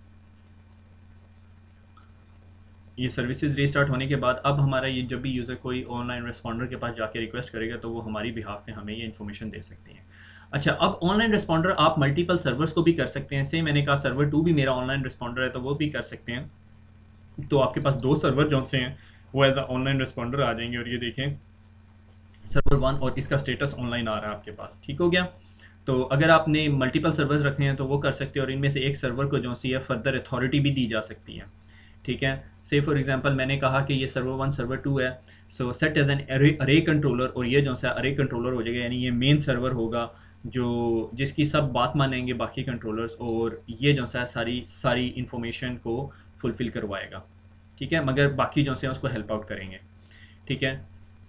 Speaker 1: ये सर्विसेज रीस्टार्ट होने के बाद अब हमारा ये जब भी यूज़र कोई ऑनलाइन रिस्पॉन्डर के पास जाके रिक्वेस्ट करेगा तो वो हमारी बिहाफ पे हमें ये इन्फॉर्मेशन दे सकते हैं। अच्छा, अब ऑनलाइन रिस्पॉन्डर आप मल्टीपल सर्वर्स को भी कर सकते हैं। से मैंने कहा सर्वर टू भी मेरा ऑनलाइन रिस्पॉन्डर है तो वो भी कर सकते हैं। तो आपके पास दो सर्वर जो से हैं वो एज अ ऑनलाइन रिस्पॉन्डर आ जाएंगे, और ये देखें सर्वर वन और इसका स्टेटस ऑनलाइन आ रहा है आपके पास, ठीक हो गया। तो अगर आपने मल्टीपल सर्वर्स रखे हैं तो वो कर सकते हैं, और इनमें से एक सर्वर को जो सी है फर्दर अथॉरिटी भी दी जा सकती है, ठीक है। से फॉर एग्जांपल मैंने कहा कि ये सर्वर वन सर्वर टू है, so set as an array controller, और ये जो सा अरे कंट्रोलर हो जाएगा, यानी ये मेन सर्वर होगा जो जिसकी सब बात मानेंगे बाकी कंट्रोलर्स, और ये जो सा सारी सारी इंफॉर्मेशन को फुलफ़िल करवाएगा, ठीक है। मगर बाकी जो से उसको हेल्प आउट करेंगे, ठीक है।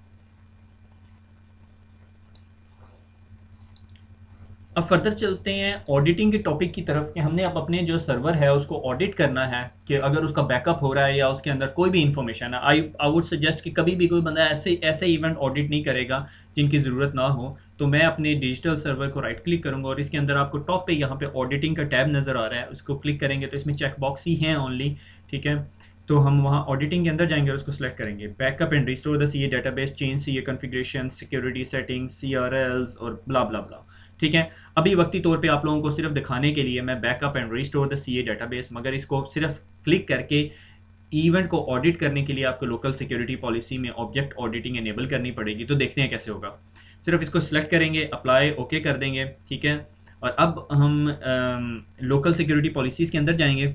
Speaker 1: अब फर्दर चलते हैं ऑडिटिंग के टॉपिक की तरफ कि हमने अब अपने जो सर्वर है उसको ऑडिट करना है कि अगर उसका बैकअप हो रहा है या उसके अंदर कोई भी इंफॉर्मेशन है। आई आई वुड सजेस्ट कि कभी भी कोई बंदा ऐसे ऐसे इवेंट ऑडिट नहीं करेगा जिनकी ज़रूरत ना हो। तो मैं अपने डिजिटल सर्वर को राइट क्लिक करूंगा और इसके अंदर आपको टॉप पे यहाँ पे ऑडिटिंग का टैब नज़र आ रहा है, उसको क्लिक करेंगे तो इसमें चेक बॉक्स ही हैं ओनली, ठीक है। तो हम वहाँ ऑडिटिंग के अंदर जाएंगे और उसको सेलेक्ट करेंगे, backup and restore the C A database, change C A configuration, security settings, C R Ls और ब्ला ब्ला ब्ला, ठीक है। अभी वक्ती तौर पे आप लोगों को सिर्फ दिखाने के लिए मैं backup and restore the C A database, मगर इसको सिर्फ क्लिक करके इवेंट को ऑडिट करने के लिए आपको लोकल सिक्योरिटी पॉलिसी में ऑब्जेक्ट ऑडिटिंग एनेबल करनी पड़ेगी। तो देखते हैं कैसे होगा। सिर्फ इसको सिलेक्ट करेंगे, अप्लाई ओके कर देंगे, ठीक है। और अब हम लोकल सिक्योरिटी पॉलिसीज़ के अंदर जाएंगे।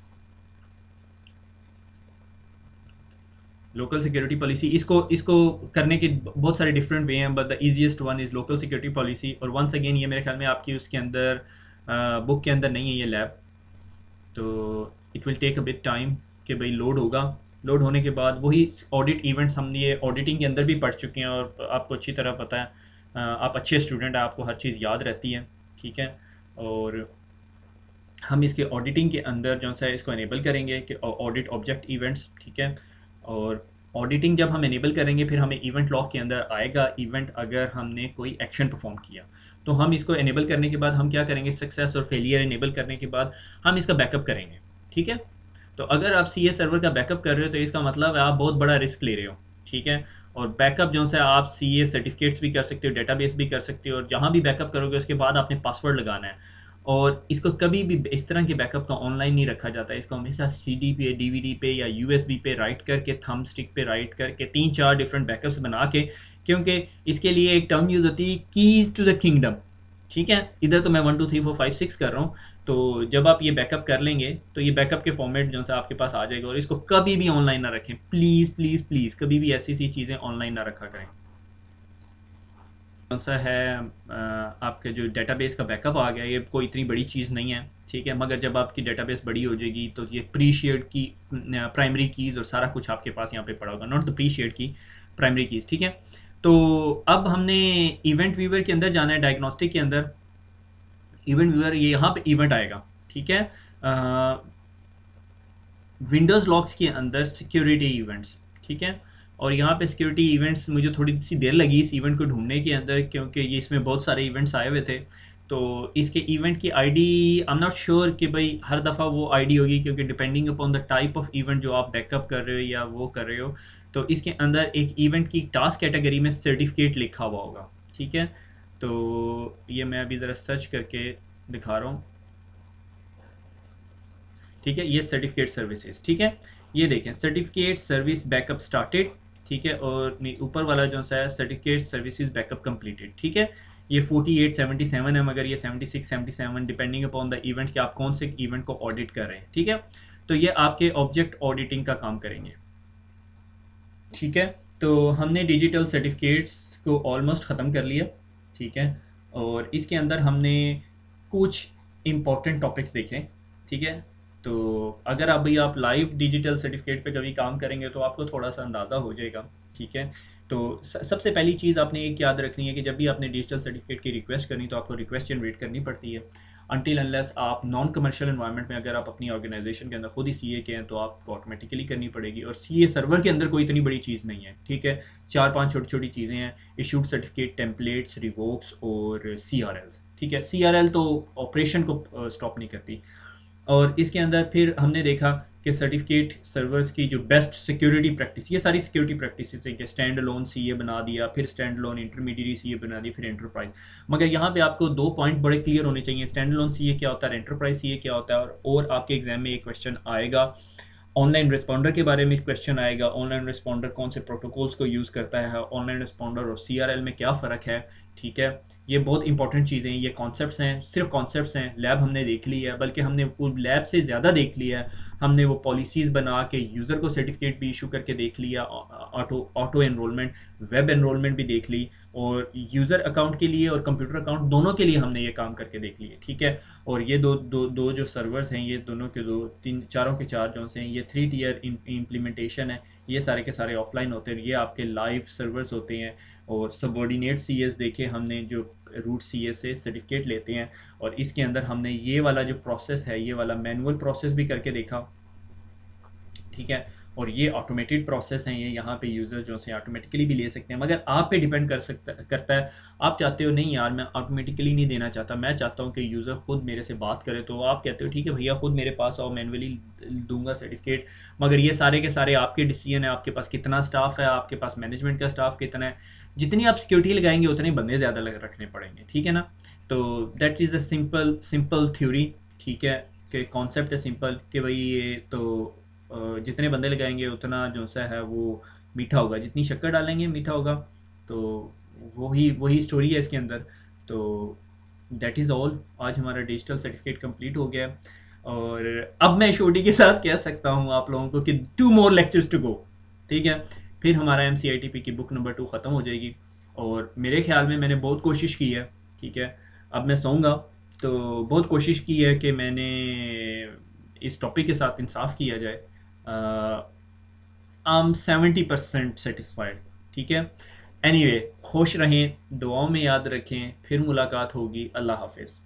Speaker 1: लोकल सिक्योरिटी पॉलिसी, इसको इसको करने के बहुत सारे डिफरेंट वे हैं, but the easiest one is local security policy. और वंस अगेन ये मेरे ख्याल में आपकी उसके अंदर बुक के अंदर नहीं है ये लैब, तो it will take a bit time कि भाई लोड होगा। लोड होने के बाद वही ऑडिट इवेंट्स हम ये ऑडिटिंग के अंदर भी पढ़ चुके हैं और आपको अच्छी तरह पता है, आप अच्छे स्टूडेंट हैं, आपको हर चीज़ याद रहती है, ठीक है। और हम इसके ऑडिटिंग के अंदर जो सा इसको इनेबल करेंगे कि ऑडिट ऑब्जेक्ट इवेंट्स, ठीक है। और ऑडिटिंग जब हम इनेबल करेंगे फिर हमें इवेंट लॉग के अंदर आएगा इवेंट अगर हमने कोई एक्शन परफॉर्म किया। तो हम इसको इनेबल करने के बाद हम क्या करेंगे, सक्सेस और फेलियर इनेबल करने के बाद हम इसका बैकअप करेंगे, ठीक है। तो अगर आप सी ए सर्वर का बैकअप कर रहे हो तो इसका मतलब है आप बहुत बड़ा रिस्क ले रहे हो, ठीक है। और बैकअप जो है आप सी ए सर्टिफिकेट्स भी कर सकते हो, डेटाबेस भी कर सकते हो, और जहाँ भी बैकअप करोगे उसके बाद आपने पासवर्ड लगाना है। और इसको कभी भी इस तरह के बैकअप का ऑनलाइन नहीं रखा जाता है। इसको हमेशा सीडी पे, डीवीडी पे या यूएसबी पे राइट करके, थंब स्टिक पे राइट करके, तीन चार डिफरेंट बैकअप्स बना के, क्योंकि इसके लिए एक टर्म यूज़ होती है कीज़ टू द किंगडम। ठीक है, इधर तो मैं one two three four five six कर रहा हूँ। तो जब आप ये बैकअप कर लेंगे तो ये बैकअप के फॉर्मेट जो है आपके पास आ जाएगा। और इसको कभी भी ऑनलाइन ना रखें, प्लीज़ प्लीज़ प्लीज़, कभी भी ऐसी सी चीज़ें ऑनलाइन ना रखा करें। कौन सा है आपके जो डेटाबेस का बैकअप आ गया, ये कोई इतनी बड़ी चीज़ नहीं है, ठीक है। मगर जब आपकी डेटाबेस बड़ी हो जाएगी तो ये pre shared key, primary keys और सारा कुछ आपके पास यहाँ पे पड़ा होगा, not the pre shared key, primary keys, ठीक है। तो अब हमने इवेंट व्यूअर के अंदर जाना है, डायग्नोस्टिक के अंदर इवेंट व्यूअर, ये यहाँ पे इवेंट आएगा, ठीक है। विंडोज़ लॉक्स के अंदर सिक्योरिटी इवेंट्स, ठीक है। और यहाँ पे सिक्योरिटी इवेंट्स मुझे थोड़ी सी देर लगी इस इवेंट को ढूंढने के अंदर, क्योंकि ये इसमें बहुत सारे इवेंट्स आए हुए थे। तो इसके इवेंट की ID I am not sure कि भाई हर दफ़ा वो आईडी होगी, क्योंकि depending upon the type of event जो आप बैकअप कर रहे हो या वो कर रहे हो, तो इसके अंदर एक इवेंट की टास्क कैटेगरी में सर्टिफिकेट लिखा हुआ होगा, ठीक है। तो ये मैं अभी ज़रा सर्च करके दिखा रहा हूँ, ठीक है। ये सर्टिफिकेट सर्विसेज, ठीक है, ये देखें सर्टिफिकेट सर्विस बैकअप स्टार्टेड, ठीक है। और ऊपर वाला जो सा है सर्टिफिकेट सर्विसेज बैकअप कंप्लीटेड, ठीक है। ये फोर्टी एट सेवेंटी सेवन है, मगर ये seventy six seventy seven depending upon the event कि आप कौन से इवेंट को ऑडिट कर रहे हैं, ठीक है। तो ये आपके ऑब्जेक्ट ऑडिटिंग का काम करेंगे, ठीक है। तो हमने डिजिटल सर्टिफिकेट्स को ऑलमोस्ट ख़त्म कर लिया, ठीक है। और इसके अंदर हमने कुछ इम्पॉर्टेंट टॉपिक्स देखे, ठीक है। तो अगर आप भाई आप लाइव डिजिटल सर्टिफिकेट पे कभी काम करेंगे तो आपको थोड़ा सा अंदाज़ा हो जाएगा, ठीक है। तो सबसे पहली चीज़ आपने एक याद रखनी है कि जब भी आपने डिजिटल सर्टिफिकेट की रिक्वेस्ट करनी तो आपको रिक्वेस्ट जनरेट करनी पड़ती है। अनटिल अनलेस आप नॉन कमर्शियल एनवायरनमेंट में अगर आप अपनी ऑर्गेनाइजेशन के अंदर खुद ही सीए के हैं तो आपको ऑटोमेटिकली करनी पड़ेगी। और सीए सर्वर के अंदर कोई इतनी बड़ी चीज़ नहीं है, ठीक है। चार पांच छोटी छोटी चीज़ें हैं, इशूड सर्टिफिकेट, टेम्पलेट्स, रिवोक्स और सी आर एल, ठीक है। सी आर एल तो ऑपरेशन को स्टॉप नहीं करती। और इसके अंदर फिर हमने देखा कि सर्टिफिकेट सर्वर्स की जो बेस्ट सिक्योरिटी प्रैक्टिस, ये सारी सिक्योरिटी प्रैक्टिसेस हैं कि स्टैंड अलोन सीए बना दिया, फिर स्टैंड अलोन इंटरमीडिएट सीए बना दिया, फिर एंटरप्राइज। मगर यहाँ पे आपको दो पॉइंट बड़े क्लियर होने चाहिए, स्टैंड अलोन सीए क्या होता है, एंटरप्राइज सीए क्या होता है। और, और आपके एग्जाम में एक क्वेश्चन आएगा ऑनलाइन रिस्पॉन्डर के बारे में, क्वेश्चन आएगा ऑनलाइन रिस्पॉन्डर कौन से प्रोटोकॉल्स को यूज़ करता है, ऑनलाइन रिस्पॉन्डर और सी आर एल में क्या फ़र्क है, ठीक है। ये बहुत इंपॉर्टेंट चीज़ें हैं, ये कॉन्सेप्ट्स हैं, सिर्फ कॉन्सेप्ट्स हैं। लैब हमने देख ली है, बल्कि हमने वो लैब से ज़्यादा देख लिया है। हमने वो पॉलिसीज़ बना के यूज़र को सर्टिफिकेट भी इशू करके देख लिया, auto auto enrolment, web enrolment भी देख ली, और यूज़र अकाउंट के लिए और कंप्यूटर अकाउंट दोनों के लिए हमने ये काम करके देख लिए, ठीक है। और ये दो दो दो जो सर्वर्स हैं, ये दोनों के दो तीन चारों के चार जो से हैं, ये थ्री टीयर इम्प्लीमेंटेशन है। ये सारे के सारे ऑफलाइन होते हैं, ये आपके लाइव सर्वर्स होते हैं। और सबऑर्डिनेट सी एस देखे हमने, जो रूट सी एस से सर्टिफिकेट लेते हैं। और इसके अंदर हमने ये वाला जो प्रोसेस है, ये वाला मैनुअल प्रोसेस भी करके देखा, ठीक है। और ये ऑटोमेटेड प्रोसेस हैं, ये यहाँ पे यूज़र जो से ऑटोमेटिकली भी ले सकते हैं, मगर आप पे डिपेंड कर सकता करता है। आप चाहते हो नहीं यार मैं ऑटोमेटिकली नहीं देना चाहता, मैं चाहता हूँ कि यूज़र खुद मेरे से बात करे, तो आप कहते हो ठीक है भैया खुद मेरे पास आओ, मैनुअली दूंगा सर्टिफिकेट। मगर ये सारे के सारे आपके डिसीजन है, आपके पास कितना स्टाफ है, आपके पास मैनेजमेंट का स्टाफ कितना है। जितनी आप सिक्योरिटी लगाएंगे उतने बंदे ज़्यादा रखने पड़ेंगे, ठीक है ना। तो that is a simple simple theory, ठीक है, कि कॉन्सेप्ट है सिंपल कि भाई ये तो जितने बंदे लगाएंगे उतना जो सा है वो मीठा होगा, जितनी शक्कर डालेंगे मीठा होगा। तो वही वही स्टोरी है इसके अंदर। तो दैट इज़ ऑल, आज हमारा डिजिटल सर्टिफिकेट कंप्लीट हो गया। और अब मैं शोटी के साथ कह सकता हूँ आप लोगों को कि two more lectures to go, ठीक है। फिर हमारा M C I T P की बुक नंबर टू ख़त्म हो जाएगी। और मेरे ख्याल में मैंने बहुत कोशिश की है, ठीक है। अब मैं सोऊंगा तो बहुत कोशिश की है कि मैंने इस टॉपिक के साथ इंसाफ किया जाए। I am seventy percent satisfied, ठीक है। एनीवे, खुश रहें, दुआओं में याद रखें, फिर मुलाकात होगी। अल्लाह हाफिज़।